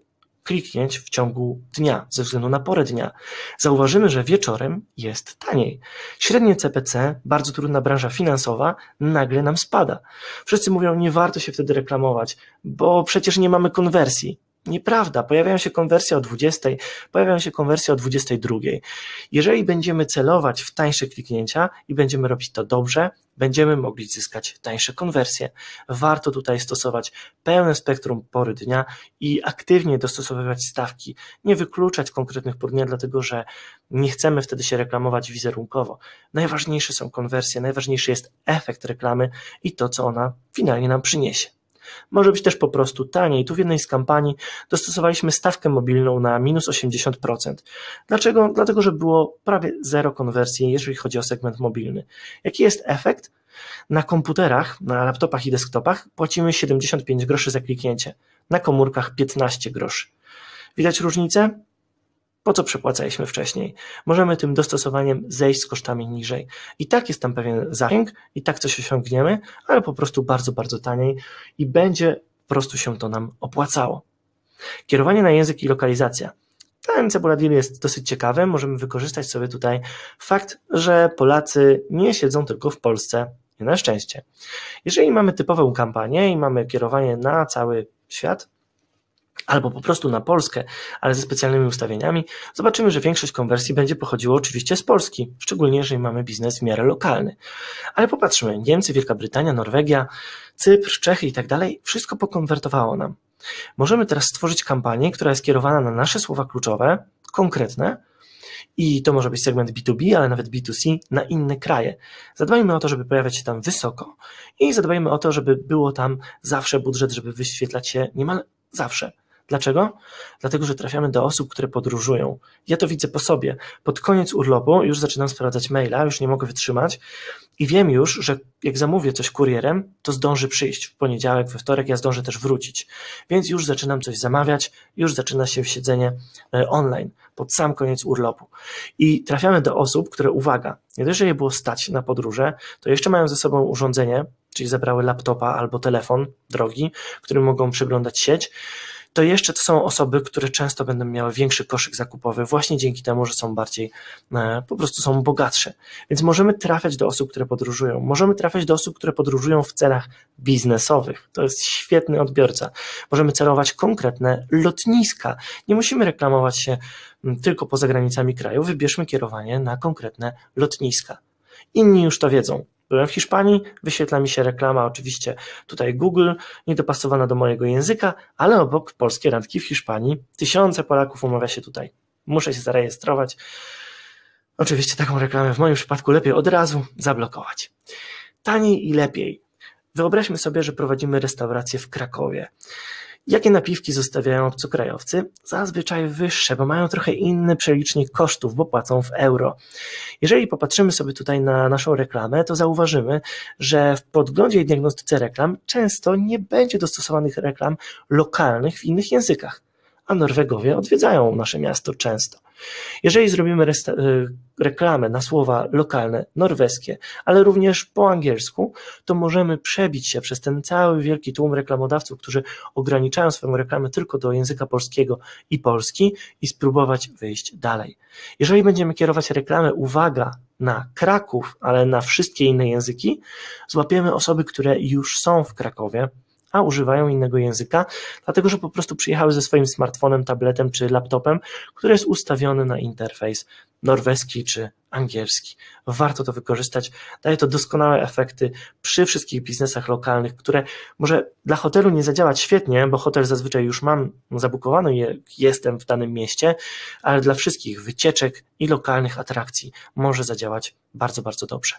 kliknięć w ciągu dnia, ze względu na porę dnia. Zauważymy, że wieczorem jest taniej. Średnie C P C, bardzo trudna branża finansowa, nagle nam spada. Wszyscy mówią, nie warto się wtedy reklamować, bo przecież nie mamy konwersji. Nieprawda, pojawiają się konwersje o dwudziestej, pojawiają się konwersje o dwudziestej drugiej. Jeżeli będziemy celować w tańsze kliknięcia i będziemy robić to dobrze, będziemy mogli zyskać tańsze konwersje. Warto tutaj stosować pełne spektrum pory dnia i aktywnie dostosowywać stawki, nie wykluczać konkretnych pór dnia, dlatego że nie chcemy wtedy się reklamować wizerunkowo. Najważniejsze są konwersje, najważniejszy jest efekt reklamy i to, co ona finalnie nam przyniesie. Może być też po prostu taniej. Tu w jednej z kampanii dostosowaliśmy stawkę mobilną na minus osiemdziesiąt procent. Dlaczego? Dlatego, że było prawie zero konwersji, jeżeli chodzi o segment mobilny. Jaki jest efekt? Na komputerach, na laptopach i desktopach płacimy siedemdziesiąt pięć groszy za kliknięcie, na komórkach piętnaście groszy. Widać różnicę? Po co przepłacaliśmy wcześniej? Możemy tym dostosowaniem zejść z kosztami niżej. I tak jest tam pewien zasięg, i tak coś osiągniemy, ale po prostu bardzo, bardzo taniej i będzie po prostu się to nam opłacało. Kierowanie na język i lokalizacja. Ten Cebula Deal jest dosyć ciekawy, możemy wykorzystać sobie tutaj fakt, że Polacy nie siedzą tylko w Polsce, nie na szczęście. Jeżeli mamy typową kampanię i mamy kierowanie na cały świat, albo po prostu na Polskę, ale ze specjalnymi ustawieniami, zobaczymy, że większość konwersji będzie pochodziło oczywiście z Polski, szczególnie jeżeli mamy biznes w miarę lokalny. Ale popatrzmy, Niemcy, Wielka Brytania, Norwegia, Cypr, Czechy i tak dalej, wszystko pokonwertowało nam. Możemy teraz stworzyć kampanię, która jest kierowana na nasze słowa kluczowe, konkretne, i to może być segment B dwa B, ale nawet B dwa C na inne kraje. Zadbajmy o to, żeby pojawiać się tam wysoko i zadbajmy o to, żeby było tam zawsze budżet, żeby wyświetlać się niemal zawsze. Dlaczego? Dlatego, że trafiamy do osób, które podróżują. Ja to widzę po sobie. Pod koniec urlopu już zaczynam sprawdzać maila, już nie mogę wytrzymać i wiem już, że jak zamówię coś kurierem, to zdąży przyjść w poniedziałek, we wtorek, ja zdążę też wrócić. Więc już zaczynam coś zamawiać, już zaczyna się siedzenie online pod sam koniec urlopu. I trafiamy do osób, które, uwaga, nie dość, że je było stać na podróże, to jeszcze mają ze sobą urządzenie, czyli zabrały laptopa albo telefon drogi, którym mogą przeglądać sieć, to jeszcze to są osoby, które często będą miały większy koszyk zakupowy właśnie dzięki temu, że są bardziej, po prostu są bogatsze. Więc możemy trafiać do osób, które podróżują. Możemy trafiać do osób, które podróżują w celach biznesowych. To jest świetny odbiorca. Możemy celować konkretne lotniska. Nie musimy reklamować się tylko poza granicami kraju. Wybierzmy kierowanie na konkretne lotniska. Inni już to wiedzą. Byłem w Hiszpanii, wyświetla mi się reklama, oczywiście tutaj Google, niedopasowana do mojego języka, ale obok polskie randki w Hiszpanii. Tysiące Polaków umawia się tutaj. Muszę się zarejestrować. Oczywiście taką reklamę w moim przypadku lepiej od razu zablokować. Taniej i lepiej. Wyobraźmy sobie, że prowadzimy restaurację w Krakowie. Jakie napiwki zostawiają obcokrajowcy? Zazwyczaj wyższe, bo mają trochę inny przelicznik kosztów, bo płacą w euro. Jeżeli popatrzymy sobie tutaj na naszą reklamę, to zauważymy, że w podglądzie i diagnostyce reklam często nie będzie dostosowanych reklam lokalnych w innych językach, a Norwegowie odwiedzają nasze miasto często. Jeżeli zrobimy reklamę na słowa lokalne, norweskie, ale również po angielsku, to możemy przebić się przez ten cały wielki tłum reklamodawców, którzy ograniczają swoją reklamę tylko do języka polskiego i Polski i spróbować wyjść dalej. Jeżeli będziemy kierować reklamę, uwaga, na Kraków, ale na wszystkie inne języki, złapiemy osoby, które już są w Krakowie, a używają innego języka, dlatego że po prostu przyjechały ze swoim smartfonem, tabletem czy laptopem, który jest ustawiony na interfejs norweski czy angielski. Warto to wykorzystać, daje to doskonałe efekty przy wszystkich biznesach lokalnych, które może dla hotelu nie zadziałać świetnie, bo hotel zazwyczaj już mam zabukowany, jestem w danym mieście, ale dla wszystkich wycieczek i lokalnych atrakcji może zadziałać bardzo, bardzo dobrze.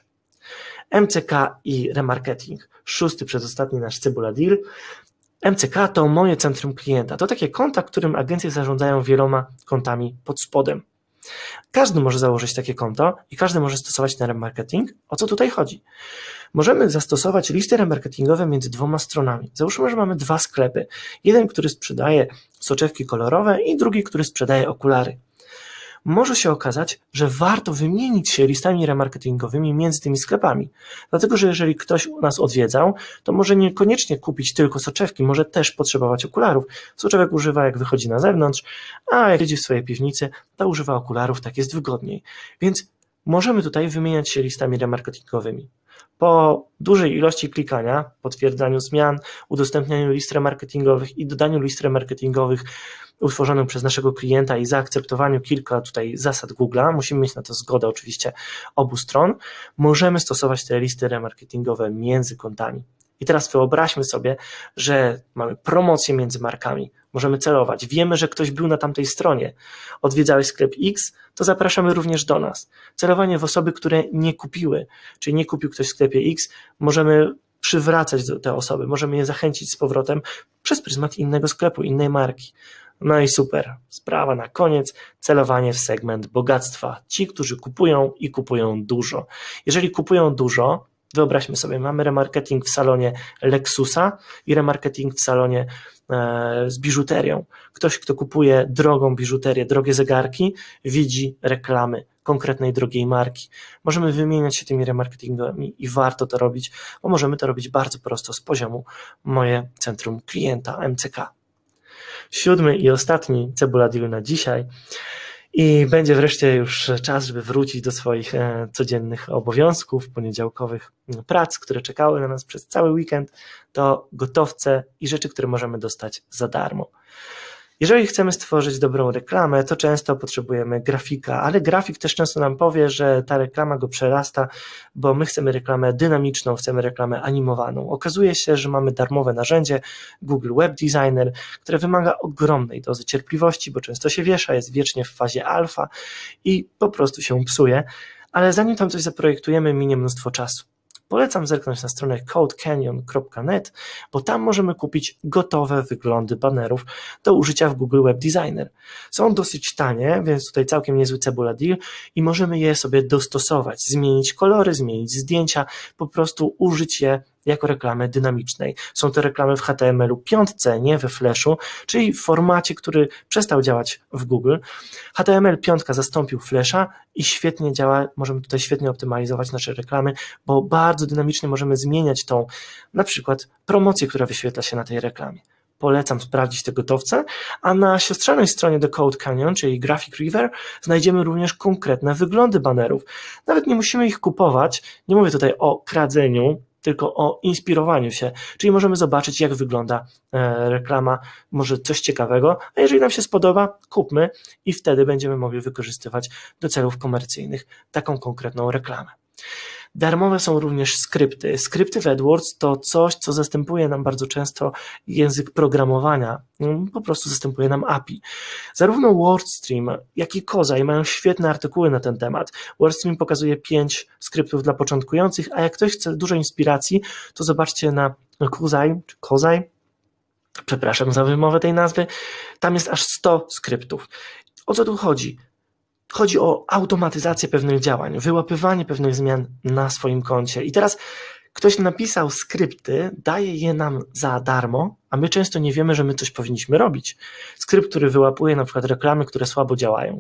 M C K i remarketing. Szósty, przedostatni nasz Cebula Deal. M C K to moje centrum klienta. To takie konta, którym agencje zarządzają wieloma kontami pod spodem. Każdy może założyć takie konto i każdy może stosować ten remarketing. O co tutaj chodzi? Możemy zastosować listy remarketingowe między dwoma stronami. Załóżmy, że mamy dwa sklepy. Jeden, który sprzedaje soczewki kolorowe i drugi, który sprzedaje okulary. może się okazać, że warto wymienić się listami remarketingowymi między tymi sklepami. Dlatego, że jeżeli ktoś u nas odwiedzał, to może niekoniecznie kupić tylko soczewki, może też potrzebować okularów. Soczewek używa, jak wychodzi na zewnątrz, a jak siedzi w swojej piwnicy, to używa okularów, tak jest wygodniej. Więc możemy tutaj wymieniać się listami remarketingowymi. Po dużej ilości klikania, potwierdzaniu zmian, udostępnianiu list remarketingowych i dodaniu list remarketingowych utworzonych przez naszego klienta i zaakceptowaniu kilka tutaj zasad Google'a, musimy mieć na to zgodę oczywiście obu stron, możemy stosować te listy remarketingowe między kontami. I teraz wyobraźmy sobie, że mamy promocję między markami, możemy celować, wiemy, że ktoś był na tamtej stronie, odwiedzałeś sklep X, to zapraszamy również do nas. Celowanie w osoby, które nie kupiły, czyli nie kupił ktoś w sklepie X, możemy przywracać do te osoby, możemy je zachęcić z powrotem przez pryzmat innego sklepu, innej marki. No i super, sprawa na koniec, celowanie w segment bogactwa. Ci, którzy kupują i kupują dużo. Jeżeli kupują dużo, wyobraźmy sobie, mamy remarketing w salonie Lexusa i remarketing w salonie e, z biżuterią. Ktoś, kto kupuje drogą biżuterię, drogie zegarki, widzi reklamy konkretnej drogiej marki. Możemy wymieniać się tymi remarketingami i warto to robić, bo możemy to robić bardzo prosto z poziomu moje centrum klienta M C K. Siódmy i ostatni Cebula Deal na dzisiaj. I będzie wreszcie już czas, żeby wrócić do swoich codziennych obowiązków, poniedziałkowych prac, które czekały na nas przez cały weekend, to gotowce i rzeczy, które możemy dostać za darmo. Jeżeli chcemy stworzyć dobrą reklamę, to często potrzebujemy grafika, ale grafik też często nam powie, że ta reklama go przerasta, bo my chcemy reklamę dynamiczną, chcemy reklamę animowaną. Okazuje się, że mamy darmowe narzędzie Google Web Designer, które wymaga ogromnej dozy cierpliwości, bo często się wiesza, jest wiecznie w fazie alfa i po prostu się psuje, ale zanim tam coś zaprojektujemy, minie mnóstwo czasu. Polecam zerknąć na stronę code canyon kropka net, bo tam możemy kupić gotowe wyglądy banerów do użycia w Google Web Designer. Są dosyć tanie, więc tutaj całkiem niezły Cebula Deal i możemy je sobie dostosować, zmienić kolory, zmienić zdjęcia, po prostu użyć je jako reklamy dynamicznej. Są to reklamy w H T M L u pięć, nie we Flashu, czyli w formacie, który przestał działać w Google. H T M L pięć zastąpił Flasha i świetnie działa, możemy tutaj świetnie optymalizować nasze reklamy, bo bardzo dynamicznie możemy zmieniać tą, na przykład promocję, która wyświetla się na tej reklamie. Polecam sprawdzić te gotowce, a na siostrzanej stronie do Code Canyon, czyli Graphic River, znajdziemy również konkretne wyglądy banerów. Nawet nie musimy ich kupować, nie mówię tutaj o kradzeniu, tylko o inspirowaniu się, czyli możemy zobaczyć, jak wygląda reklama, może coś ciekawego, a jeżeli nam się spodoba, kupmy i wtedy będziemy mogli wykorzystywać do celów komercyjnych taką konkretną reklamę. Darmowe są również skrypty. Skrypty w AdWords to coś, co zastępuje nam bardzo często język programowania, po prostu zastępuje nam A P I. Zarówno WordStream, jak i Kozai mają świetne artykuły na ten temat. WordStream pokazuje pięć skryptów dla początkujących, a jak ktoś chce dużo inspiracji, to zobaczcie na Kozai, czy Kozai, przepraszam za wymowę tej nazwy, tam jest aż sto skryptów. O co tu chodzi? Chodzi o automatyzację pewnych działań, wyłapywanie pewnych zmian na swoim koncie. I teraz ktoś napisał skrypty, daje je nam za darmo, a my często nie wiemy, że my coś powinniśmy robić. Skrypt, który wyłapuje na przykład reklamy, które słabo działają.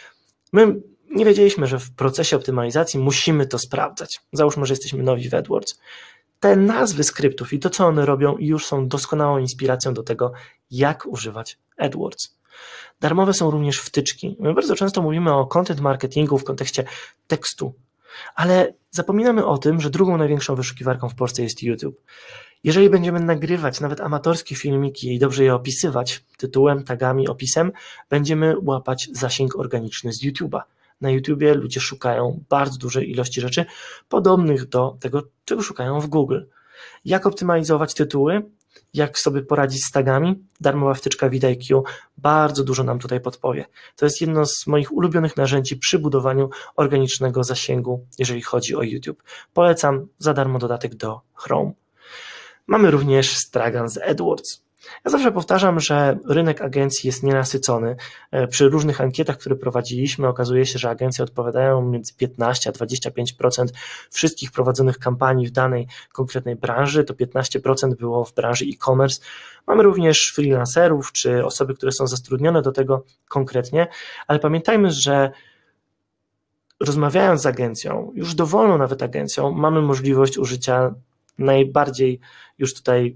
My nie wiedzieliśmy, że w procesie optymalizacji musimy to sprawdzać. Załóżmy, że jesteśmy nowi w AdWords. Te nazwy skryptów i to, co one robią, już są doskonałą inspiracją do tego, jak używać AdWords. Darmowe są również wtyczki. My bardzo często mówimy o content marketingu w kontekście tekstu, ale zapominamy o tym, że drugą największą wyszukiwarką w Polsce jest YouTube. Jeżeli będziemy nagrywać nawet amatorskie filmiki i dobrze je opisywać tytułem, tagami, opisem, będziemy łapać zasięg organiczny z YouTube'a. Na YouTubie ludzie szukają bardzo dużej ilości rzeczy podobnych do tego, czego szukają w Google. Jak optymalizować tytuły? Jak sobie poradzić z tagami? Darmowa wtyczka vidIQ bardzo dużo nam tutaj podpowie. To jest jedno z moich ulubionych narzędzi przy budowaniu organicznego zasięgu, jeżeli chodzi o YouTube. Polecam za darmo dodatek do Chrome. Mamy również stragan z AdWords. Ja zawsze powtarzam, że rynek agencji jest nienasycony. Przy różnych ankietach, które prowadziliśmy, okazuje się, że agencje odpowiadają między piętnaście a dwadzieścia pięć procent wszystkich prowadzonych kampanii w danej konkretnej branży. To piętnaście procent było w branży e-commerce. Mamy również freelancerów, czy osoby, które są zatrudnione do tego konkretnie, ale pamiętajmy, że rozmawiając z agencją, już dowolną nawet agencją, mamy możliwość użycia najbardziej już tutaj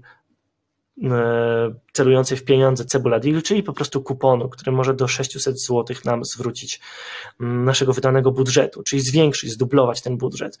celującej w pieniądze Cebula Deal, czyli po prostu kuponu, który może do sześćset złotych nam zwrócić naszego wydanego budżetu, czyli zwiększyć, zdublować ten budżet.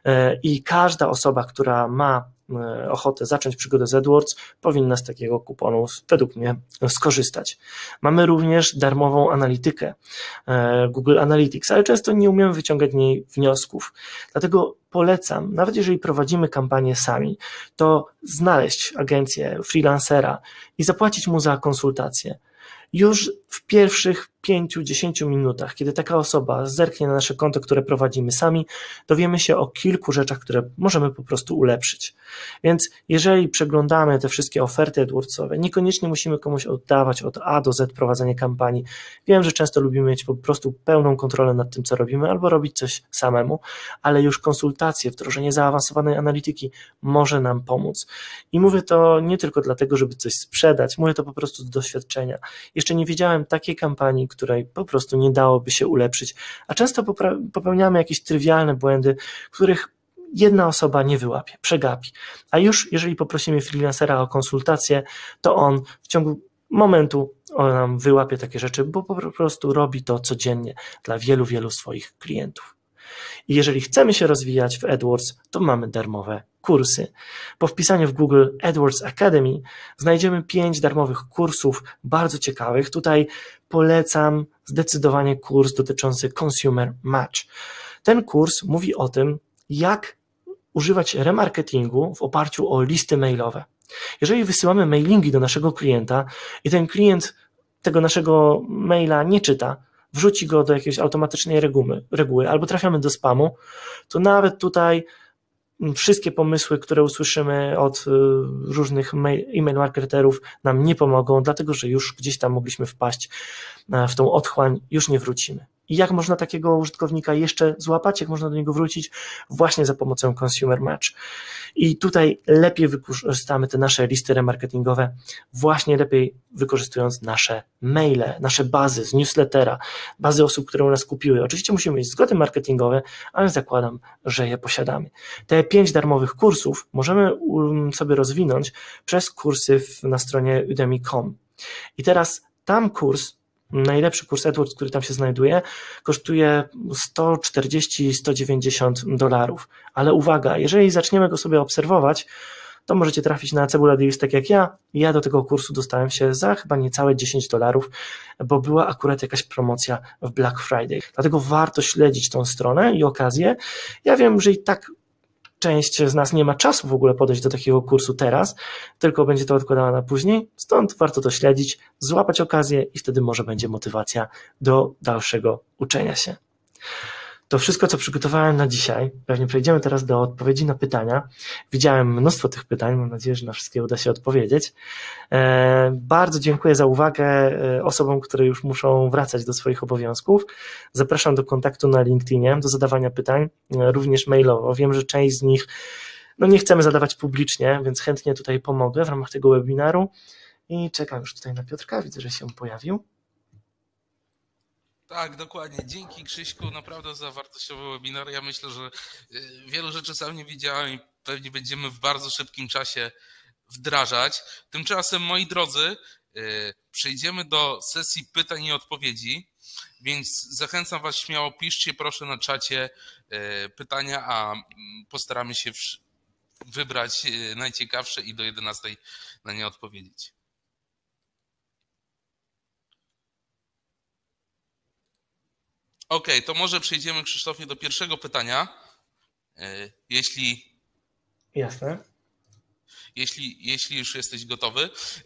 I każda osoba, która ma ochotę zacząć przygodę z AdWords, powinna z takiego kuponu według mnie skorzystać. Mamy również darmową analitykę Google Analytics, ale często nie umiemy wyciągać z niej wniosków. Dlatego polecam, nawet jeżeli prowadzimy kampanię sami, to znaleźć agencję, freelancera i zapłacić mu za konsultację. Już w pierwszych pięciu, dziesięciu minutach, kiedy taka osoba zerknie na nasze konto, które prowadzimy sami, dowiemy się o kilku rzeczach, które możemy po prostu ulepszyć. Więc jeżeli przeglądamy te wszystkie oferty AdWordsowe, niekoniecznie musimy komuś oddawać od A do Z prowadzenie kampanii. Wiem, że często lubimy mieć po prostu pełną kontrolę nad tym, co robimy, albo robić coś samemu, ale już konsultacje, wdrożenie zaawansowanej analityki może nam pomóc. I mówię to nie tylko dlatego, żeby coś sprzedać, mówię to po prostu z doświadczenia. Jeszcze nie widziałem takiej kampanii, której po prostu nie dałoby się ulepszyć, a często popełniamy jakieś trywialne błędy, których jedna osoba nie wyłapie, przegapi. A już jeżeli poprosimy freelancera o konsultację, to on w ciągu momentu on nam wyłapie takie rzeczy, bo po prostu robi to codziennie dla wielu, wielu swoich klientów. I jeżeli chcemy się rozwijać w AdWords, to mamy darmowe kursy. Po wpisaniu w Google AdWords Academy znajdziemy pięć darmowych kursów, bardzo ciekawych. Tutaj polecam zdecydowanie kurs dotyczący Consumer Match. Ten kurs mówi o tym, jak używać remarketingu w oparciu o listy mailowe. Jeżeli wysyłamy mailingi do naszego klienta i ten klient tego naszego maila nie czyta, wrzuci go do jakiejś automatycznej reguły, reguły albo trafiamy do spamu, to nawet tutaj wszystkie pomysły, które usłyszymy od różnych e-mail marketerów nam nie pomogą, dlatego że już gdzieś tam mogliśmy wpaść w tą otchłań, już nie wrócimy. I jak można takiego użytkownika jeszcze złapać, jak można do niego wrócić? Właśnie za pomocą Consumer Match. I tutaj lepiej wykorzystamy te nasze listy remarketingowe, właśnie lepiej wykorzystując nasze maile, nasze bazy z newslettera, bazy osób, które u nas kupiły. Oczywiście musimy mieć zgody marketingowe, ale zakładam, że je posiadamy. Te pięć darmowych kursów możemy sobie rozwinąć przez kursy na stronie udemy kropka com. I teraz tam kurs, najlepszy kurs AdWords, który tam się znajduje, kosztuje sto czterdzieści do stu dziewięćdziesięciu dolarów. Ale uwaga, jeżeli zaczniemy go sobie obserwować, to możecie trafić na Cebula Deals tak jak ja. Ja do tego kursu dostałem się za chyba niecałe dziesięć dolarów, bo była akurat jakaś promocja w Black Friday. Dlatego warto śledzić tą stronę i okazję. Ja wiem, że i tak część z nas nie ma czasu w ogóle podejść do takiego kursu teraz, tylko będzie to odkładała na później, stąd warto to śledzić, złapać okazję i wtedy może będzie motywacja do dalszego uczenia się. To wszystko, co przygotowałem na dzisiaj. Pewnie przejdziemy teraz do odpowiedzi na pytania. Widziałem mnóstwo tych pytań, mam nadzieję, że na wszystkie uda się odpowiedzieć. Bardzo dziękuję za uwagę osobom, które już muszą wracać do swoich obowiązków. Zapraszam do kontaktu na LinkedInie, do zadawania pytań, również mailowo. Wiem, że część z nich no nie chcemy zadawać publicznie, więc chętnie tutaj pomogę w ramach tego webinaru i czekam już tutaj na Piotrka, widzę, że się pojawił. Tak, dokładnie. Dzięki Krzyśku naprawdę za wartościowy webinar. Ja myślę, że wielu rzeczy sam nie widziałem i pewnie będziemy w bardzo szybkim czasie wdrażać. Tymczasem, moi drodzy, przejdziemy do sesji pytań i odpowiedzi, więc zachęcam Was śmiało, piszcie proszę na czacie pytania, a postaramy się wybrać najciekawsze i do jedenastej na nie odpowiedzieć. Okej, okay, to może przejdziemy, Krzysztofie, do pierwszego pytania. Jeśli, Jasne. Jeśli, jeśli już jesteś gotowy.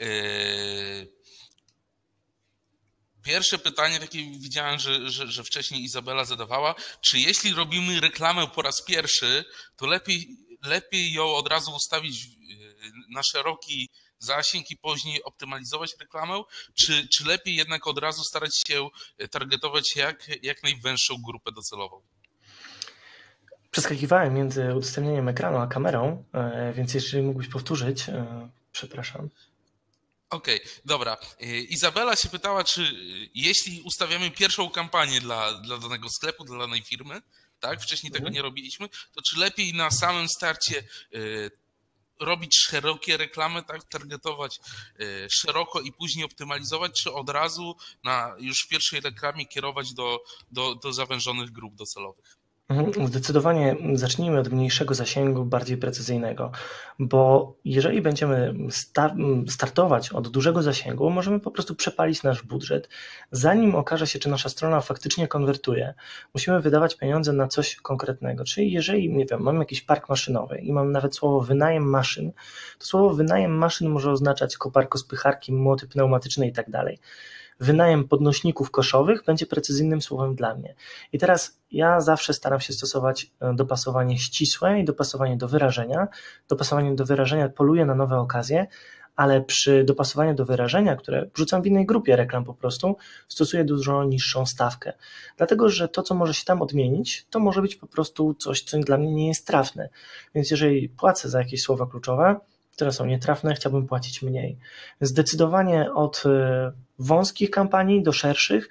Pierwsze pytanie, takie widziałem, że, że, że wcześniej Izabela zadawała. Czy jeśli robimy reklamę po raz pierwszy, to lepiej, lepiej ją od razu ustawić na szeroki zasięg i później optymalizować reklamę, czy, czy lepiej jednak od razu starać się targetować jak, jak najwęższą grupę docelową? Przeskakiwałem między udostępnieniem ekranu a kamerą, więc jeżeli mógłbyś powtórzyć, przepraszam. Okej, okay, dobra. Izabela się pytała, czy jeśli ustawiamy pierwszą kampanię dla, dla danego sklepu, dla danej firmy, tak, wcześniej tego nie robiliśmy, to czy lepiej na samym starcie y, robić szerokie reklamy, tak, targetować y, szeroko i później optymalizować, czy od razu na już w pierwszej reklamie kierować do, do, do zawężonych grup docelowych? Zdecydowanie zacznijmy od mniejszego zasięgu, bardziej precyzyjnego, bo jeżeli będziemy startować od dużego zasięgu, możemy po prostu przepalić nasz budżet. Zanim okaże się, czy nasza strona faktycznie konwertuje, musimy wydawać pieniądze na coś konkretnego, czyli jeżeli, nie wiem, mam jakiś park maszynowy i mam nawet słowo wynajem maszyn, to słowo wynajem maszyn może oznaczać koparko, spycharki, młoty pneumatyczne i tak dalej. Wynajem podnośników koszowych będzie precyzyjnym słowem dla mnie. I teraz ja zawsze staram się stosować dopasowanie ścisłe i dopasowanie do wyrażenia. Dopasowanie do wyrażenia poluję na nowe okazje, ale przy dopasowaniu do wyrażenia, które wrzucam w innej grupie reklam po prostu, stosuję dużo niższą stawkę. Dlatego, że to, co może się tam odmienić, to może być po prostu coś, co dla mnie nie jest trafne. Więc jeżeli płacę za jakieś słowa kluczowe, które są nietrafne, chciałbym płacić mniej. Zdecydowanie od wąskich kampanii do szerszych.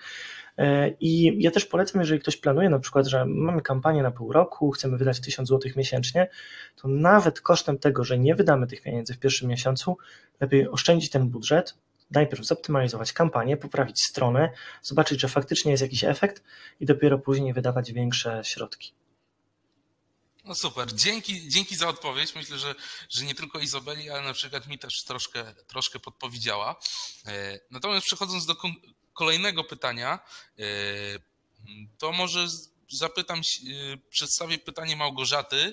I ja też polecam, jeżeli ktoś planuje na przykład, że mamy kampanię na pół roku, chcemy wydać tysiąc złotych miesięcznie, to nawet kosztem tego, że nie wydamy tych pieniędzy w pierwszym miesiącu, lepiej oszczędzić ten budżet, najpierw zoptymalizować kampanię, poprawić stronę, zobaczyć, że faktycznie jest jakiś efekt i dopiero później wydawać większe środki. No super, dzięki, dzięki za odpowiedź. Myślę, że, że nie tylko Izabeli, ale na przykład mi też troszkę, troszkę podpowiedziała. Natomiast przechodząc do kolejnego pytania, to może zapytam, przedstawię pytanie Małgorzaty,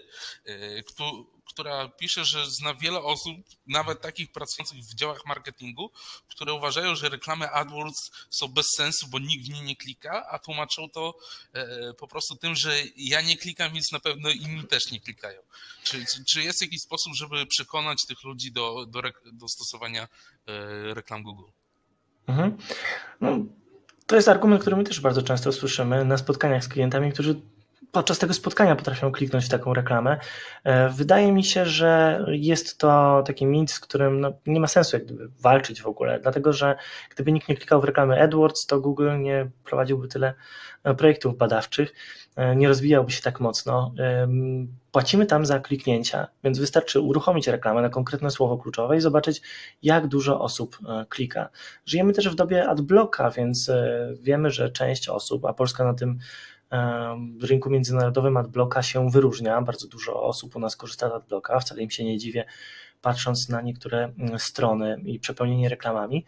która pisze, że zna wiele osób, nawet takich pracujących w działach marketingu, które uważają, że reklamy AdWords są bez sensu, bo nikt w nie nie klika, a tłumaczą to po prostu tym, że ja nie klikam, więc na pewno inni też nie klikają. Czy, czy jest jakiś sposób, żeby przekonać tych ludzi do, do, do stosowania reklam Google? Mhm. No, to jest argument, który my też bardzo często słyszymy na spotkaniach z klientami, którzy podczas tego spotkania potrafią kliknąć w taką reklamę. Wydaje mi się, że jest to taki mit, z którym no, nie ma sensu jak gdyby walczyć w ogóle, dlatego że gdyby nikt nie klikał w reklamy AdWords, to Google nie prowadziłby tyle projektów badawczych, nie rozwijałby się tak mocno. Płacimy tam za kliknięcia, więc wystarczy uruchomić reklamę na konkretne słowo kluczowe i zobaczyć, jak dużo osób klika. Żyjemy też w dobie adblocka, więc wiemy, że część osób, a Polska na tym w rynku międzynarodowym adblocka się wyróżnia. Bardzo dużo osób u nas korzysta z adblocka, wcale im się nie dziwię, patrząc na niektóre strony i przepełnienie reklamami.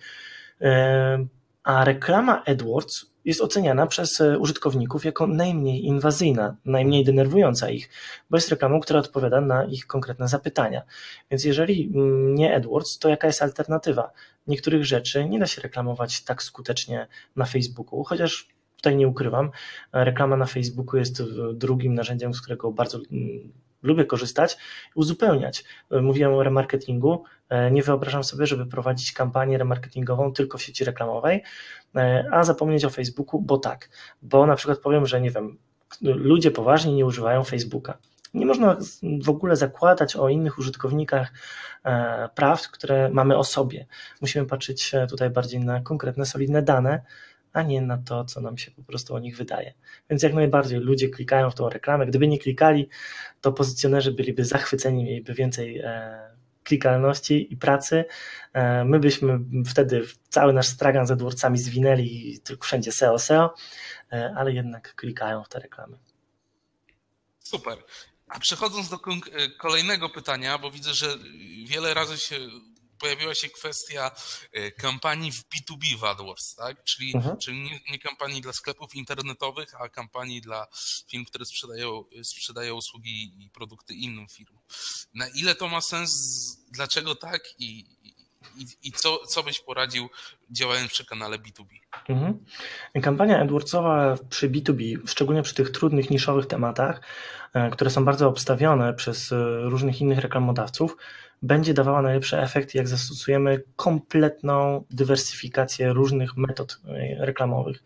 A reklama AdWords jest oceniana przez użytkowników jako najmniej inwazyjna, najmniej denerwująca ich, bo jest reklamą, która odpowiada na ich konkretne zapytania. Więc jeżeli nie AdWords, to jaka jest alternatywa? Niektórych rzeczy nie da się reklamować tak skutecznie na Facebooku, chociaż tutaj nie ukrywam, reklama na Facebooku jest drugim narzędziem, z którego bardzo lubię korzystać, uzupełniać. Mówiłem o remarketingu, nie wyobrażam sobie, żeby prowadzić kampanię remarketingową tylko w sieci reklamowej, a zapomnieć o Facebooku, bo tak, bo na przykład powiem, że nie wiem, ludzie poważnie nie używają Facebooka. Nie można w ogóle zakładać o innych użytkownikach prawd, które mamy o sobie. Musimy patrzeć tutaj bardziej na konkretne, solidne dane, a nie na to, co nam się po prostu o nich wydaje. Więc jak najbardziej ludzie klikają w tą reklamę. Gdyby nie klikali, to pozycjonerzy byliby zachwyceni, mieliby więcej klikalności i pracy. My byśmy wtedy cały nasz stragan z AdWordsami zwinęli i tylko wszędzie S E O, S E O, ale jednak klikają w te reklamy. Super. A przechodząc do kolejnego pytania, bo widzę, że wiele razy się pojawiła się kwestia kampanii w B dwa B w AdWords, tak? Czyli, mhm. czyli nie, nie kampanii dla sklepów internetowych, a kampanii dla firm, które sprzedają, sprzedają usługi i produkty innym firmom. Na ile to ma sens, dlaczego tak i, i, i co, co byś poradził działając przy kanale B dwa B? Mhm. Kampania AdWordsowa przy B dwa B, szczególnie przy tych trudnych, niszowych tematach, które są bardzo obstawione przez różnych innych reklamodawców, będzie dawała najlepszy efekt, jak zastosujemy kompletną dywersyfikację różnych metod reklamowych.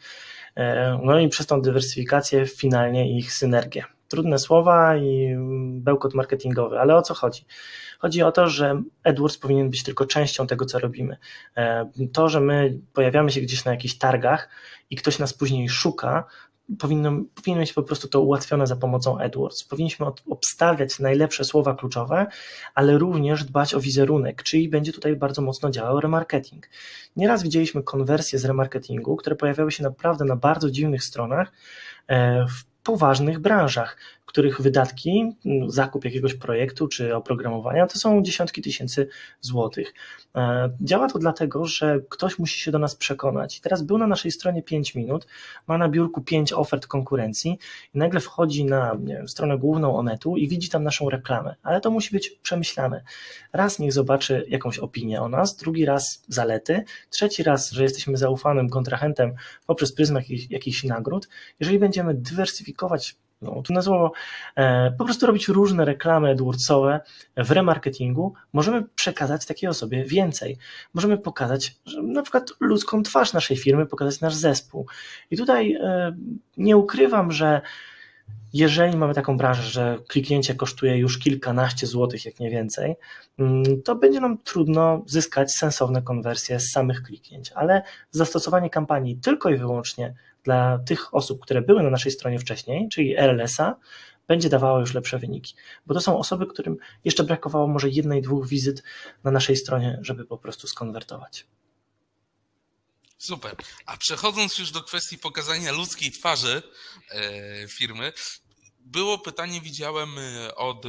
No i przez tą dywersyfikację finalnie ich synergię. Trudne słowa i bełkot marketingowy, ale o co chodzi? Chodzi o to, że AdWords powinien być tylko częścią tego, co robimy. To, że my pojawiamy się gdzieś na jakichś targach i ktoś nas później szuka, powinno, powinno być po prostu to ułatwione za pomocą AdWords. Powinniśmy obstawiać najlepsze słowa kluczowe, ale również dbać o wizerunek, czyli będzie tutaj bardzo mocno działał remarketing. Nieraz widzieliśmy konwersje z remarketingu, które pojawiały się naprawdę na bardzo dziwnych stronach w poważnych branżach, których wydatki, zakup jakiegoś projektu czy oprogramowania to są dziesiątki tysięcy złotych. Działa to dlatego, że ktoś musi się do nas przekonać. Teraz był na naszej stronie pięć minut, ma na biurku pięć ofert konkurencji i nagle wchodzi na nie wiem, stronę główną Onetu i widzi tam naszą reklamę, ale to musi być przemyślane. Raz niech zobaczy jakąś opinię o nas, drugi raz zalety, trzeci raz, że jesteśmy zaufanym kontrahentem poprzez pryzmat jakichś, jakichś nagród. Jeżeli będziemy dywersyfikować no, trudne słowo, e, po prostu robić różne reklamy AdWordsowe w remarketingu, możemy przekazać takiej osobie więcej. Możemy pokazać że na przykład ludzką twarz naszej firmy, pokazać nasz zespół. I tutaj e, nie ukrywam, że jeżeli mamy taką branżę, że kliknięcie kosztuje już kilkanaście złotych, jak nie więcej, to będzie nam trudno zyskać sensowne konwersje z samych kliknięć, ale zastosowanie kampanii tylko i wyłącznie dla tych osób, które były na naszej stronie wcześniej, czyli R L S a, będzie dawało już lepsze wyniki, bo to są osoby, którym jeszcze brakowało może jednej, dwóch wizyt na naszej stronie, żeby po prostu skonwertować. Super. A przechodząc już do kwestii pokazania ludzkiej twarzy firmy, było pytanie, widziałem od,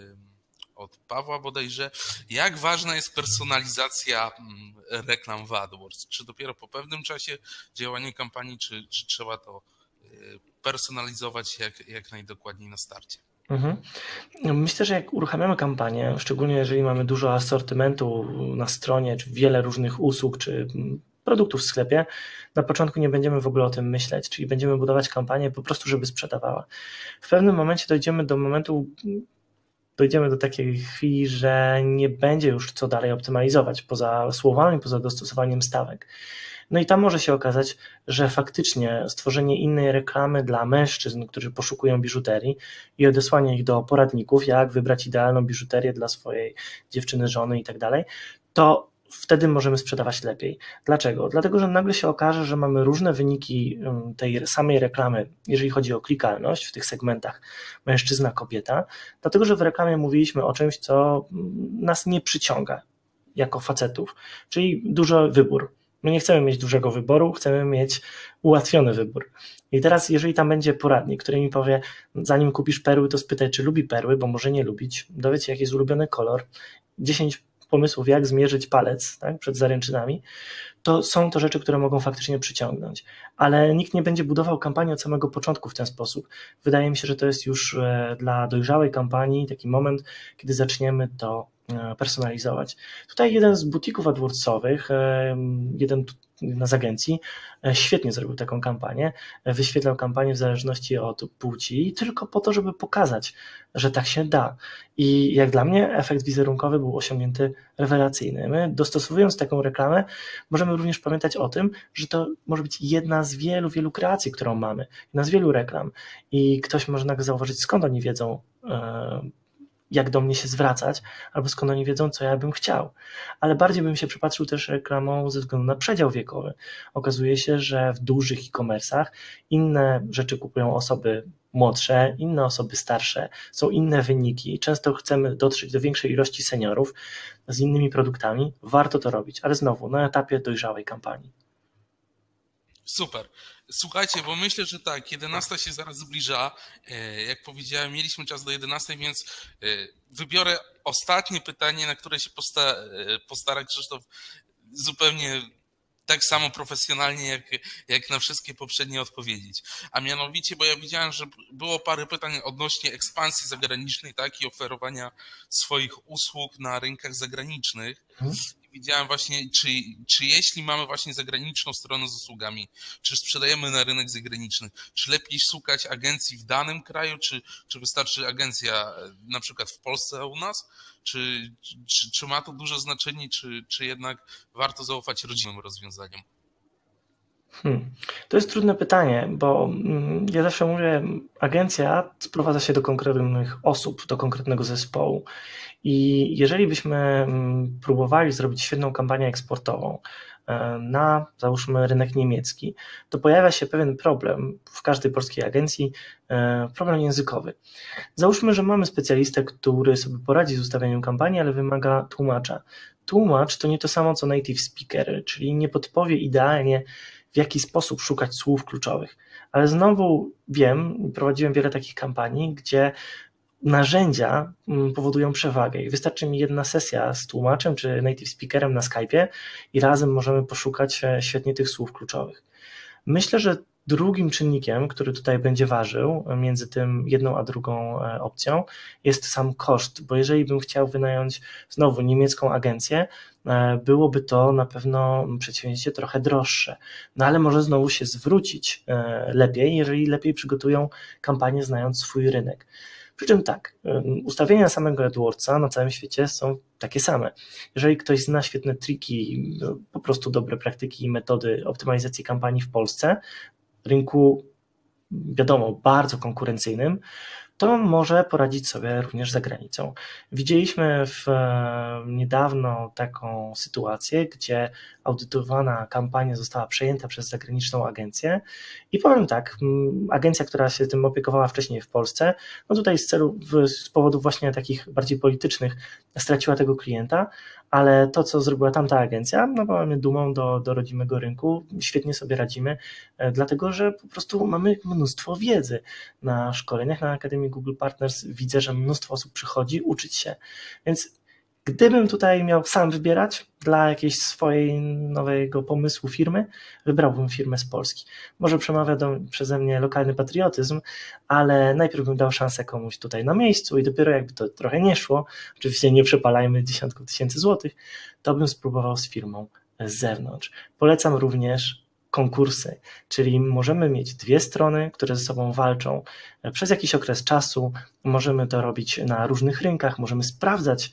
od Pawła bodajże, jak ważna jest personalizacja reklam w AdWords? Czy dopiero po pewnym czasie działania kampanii, czy, czy trzeba to personalizować jak, jak najdokładniej na starcie? Mhm. Myślę, że jak uruchamiamy kampanię, szczególnie jeżeli mamy dużo asortymentu na stronie, czy wiele różnych usług, czy produktów w sklepie, na początku nie będziemy w ogóle o tym myśleć, czyli będziemy budować kampanię po prostu, żeby sprzedawała. W pewnym momencie dojdziemy do momentu, dojdziemy do takiej chwili, że nie będzie już co dalej optymalizować poza słowami, poza dostosowaniem stawek. No i tam może się okazać, że faktycznie stworzenie innej reklamy dla mężczyzn, którzy poszukują biżuterii i odesłanie ich do poradników, jak wybrać idealną biżuterię dla swojej dziewczyny, żony i tak dalej, to wtedy możemy sprzedawać lepiej. Dlaczego? Dlatego, że nagle się okaże, że mamy różne wyniki tej samej reklamy, jeżeli chodzi o klikalność w tych segmentach mężczyzna, kobieta, dlatego, że w reklamie mówiliśmy o czymś, co nas nie przyciąga jako facetów, czyli duży wybór. My nie chcemy mieć dużego wyboru, chcemy mieć ułatwiony wybór. I teraz, jeżeli tam będzie poradnik, który mi powie, zanim kupisz perły, to spytaj, czy lubi perły, bo może nie lubić, dowiedz się, jaki jest ulubiony kolor, dziesięć pomysłów, jak zmierzyć palec, tak, przed zaręczynami, to są to rzeczy, które mogą faktycznie przyciągnąć. Ale nikt nie będzie budował kampanii od samego początku w ten sposób. Wydaje mi się, że to jest już dla dojrzałej kampanii taki moment, kiedy zaczniemy to personalizować. Tutaj jeden z butików AdWordsowych, jeden z agencji, świetnie zrobił taką kampanię, wyświetlał kampanię w zależności od płci, tylko po to, żeby pokazać, że tak się da. I jak dla mnie efekt wizerunkowy był osiągnięty rewelacyjny. My, dostosowując taką reklamę, możemy również pamiętać o tym, że to może być jedna z wielu, wielu kreacji, którą mamy, jedna z wielu reklam. I ktoś może nagle zauważyć, skąd oni wiedzą, jak do mnie się zwracać, albo skąd oni wiedzą, co ja bym chciał. Ale bardziej bym się przypatrzył też reklamą ze względu na przedział wiekowy. Okazuje się, że w dużych e-commerce'ach inne rzeczy kupują osoby młodsze, inne osoby starsze, są inne wyniki. Często chcemy dotrzeć do większej ilości seniorów z innymi produktami. Warto to robić, ale znowu na etapie dojrzałej kampanii. Super. Słuchajcie, bo myślę, że tak, jedenasta się zaraz zbliża. Jak powiedziałem, mieliśmy czas do jedenastej, więc wybiorę ostatnie pytanie, na które się posta- postara Krzysztof zupełnie tak samo profesjonalnie, jak, jak na wszystkie poprzednie odpowiedzieć. A mianowicie, bo ja widziałem, że było parę pytań odnośnie ekspansji zagranicznej, tak, i oferowania swoich usług na rynkach zagranicznych. Hmm. widziałem właśnie, czy, czy jeśli mamy właśnie zagraniczną stronę z usługami, czy sprzedajemy na rynek zagraniczny, czy lepiej szukać agencji w danym kraju, czy, czy wystarczy agencja na przykład w Polsce u nas, czy, czy, czy ma to duże znaczenie, czy, czy jednak warto zaufać rodzimym rozwiązaniom? Hmm. To jest trudne pytanie, bo ja zawsze mówię, agencja sprowadza się do konkretnych osób, do konkretnego zespołu i jeżeli byśmy próbowali zrobić świetną kampanię eksportową na, załóżmy, rynek niemiecki, to pojawia się pewien problem w każdej polskiej agencji, problem językowy. Załóżmy, że mamy specjalistę, który sobie poradzi z ustawianiem kampanii, ale wymaga tłumacza. Tłumacz to nie to samo co native speaker, czyli nie podpowie idealnie, w jaki sposób szukać słów kluczowych. Ale znowu wiem, prowadziłem wiele takich kampanii, gdzie narzędzia powodują przewagę i wystarczy mi jedna sesja z tłumaczem czy native speakerem na Skype'ie i razem możemy poszukać świetnie tych słów kluczowych. Myślę, że drugim czynnikiem, który tutaj będzie ważył między tym jedną a drugą opcją, jest sam koszt, bo jeżeli bym chciał wynająć znowu niemiecką agencję, byłoby to na pewno przedsięwzięcie trochę droższe, no ale może znowu się zwrócić lepiej, jeżeli lepiej przygotują kampanię, znając swój rynek. Przy czym tak, ustawienia samego AdWordsa na całym świecie są takie same. Jeżeli ktoś zna świetne triki, po prostu dobre praktyki i metody optymalizacji kampanii w Polsce, rynku, wiadomo, bardzo konkurencyjnym, to może poradzić sobie również za granicą. Widzieliśmy w, niedawno taką sytuację, gdzie audytowana kampania została przejęta przez zagraniczną agencję i powiem tak, agencja, która się tym opiekowała wcześniej w Polsce, no tutaj z celu, z powodów właśnie takich bardziej politycznych straciła tego klienta, ale to, co zrobiła tamta agencja, no mamy dumą do, do rodzimego rynku, świetnie sobie radzimy, dlatego że po prostu mamy mnóstwo wiedzy na szkoleniach, na Akademii Google Partners widzę, że mnóstwo osób przychodzi uczyć się, więc gdybym tutaj miał sam wybierać dla jakiejś swojej nowego pomysłu firmy, wybrałbym firmę z Polski. Może przemawia do, przeze mnie lokalny patriotyzm, ale najpierw bym dał szansę komuś tutaj na miejscu i dopiero jakby to trochę nie szło, oczywiście nie przepalajmy dziesiątków tysięcy złotych, to bym spróbował z firmą z zewnątrz. Polecam również konkursy, czyli możemy mieć dwie strony, które ze sobą walczą przez jakiś okres czasu, możemy to robić na różnych rynkach, możemy sprawdzać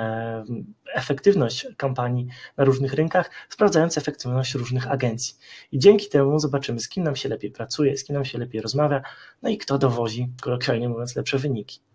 efektywność kampanii na różnych rynkach, sprawdzając efektywność różnych agencji. I dzięki temu zobaczymy, z kim nam się lepiej pracuje, z kim nam się lepiej rozmawia, no i kto dowozi, kolokwialnie mówiąc, lepsze wyniki.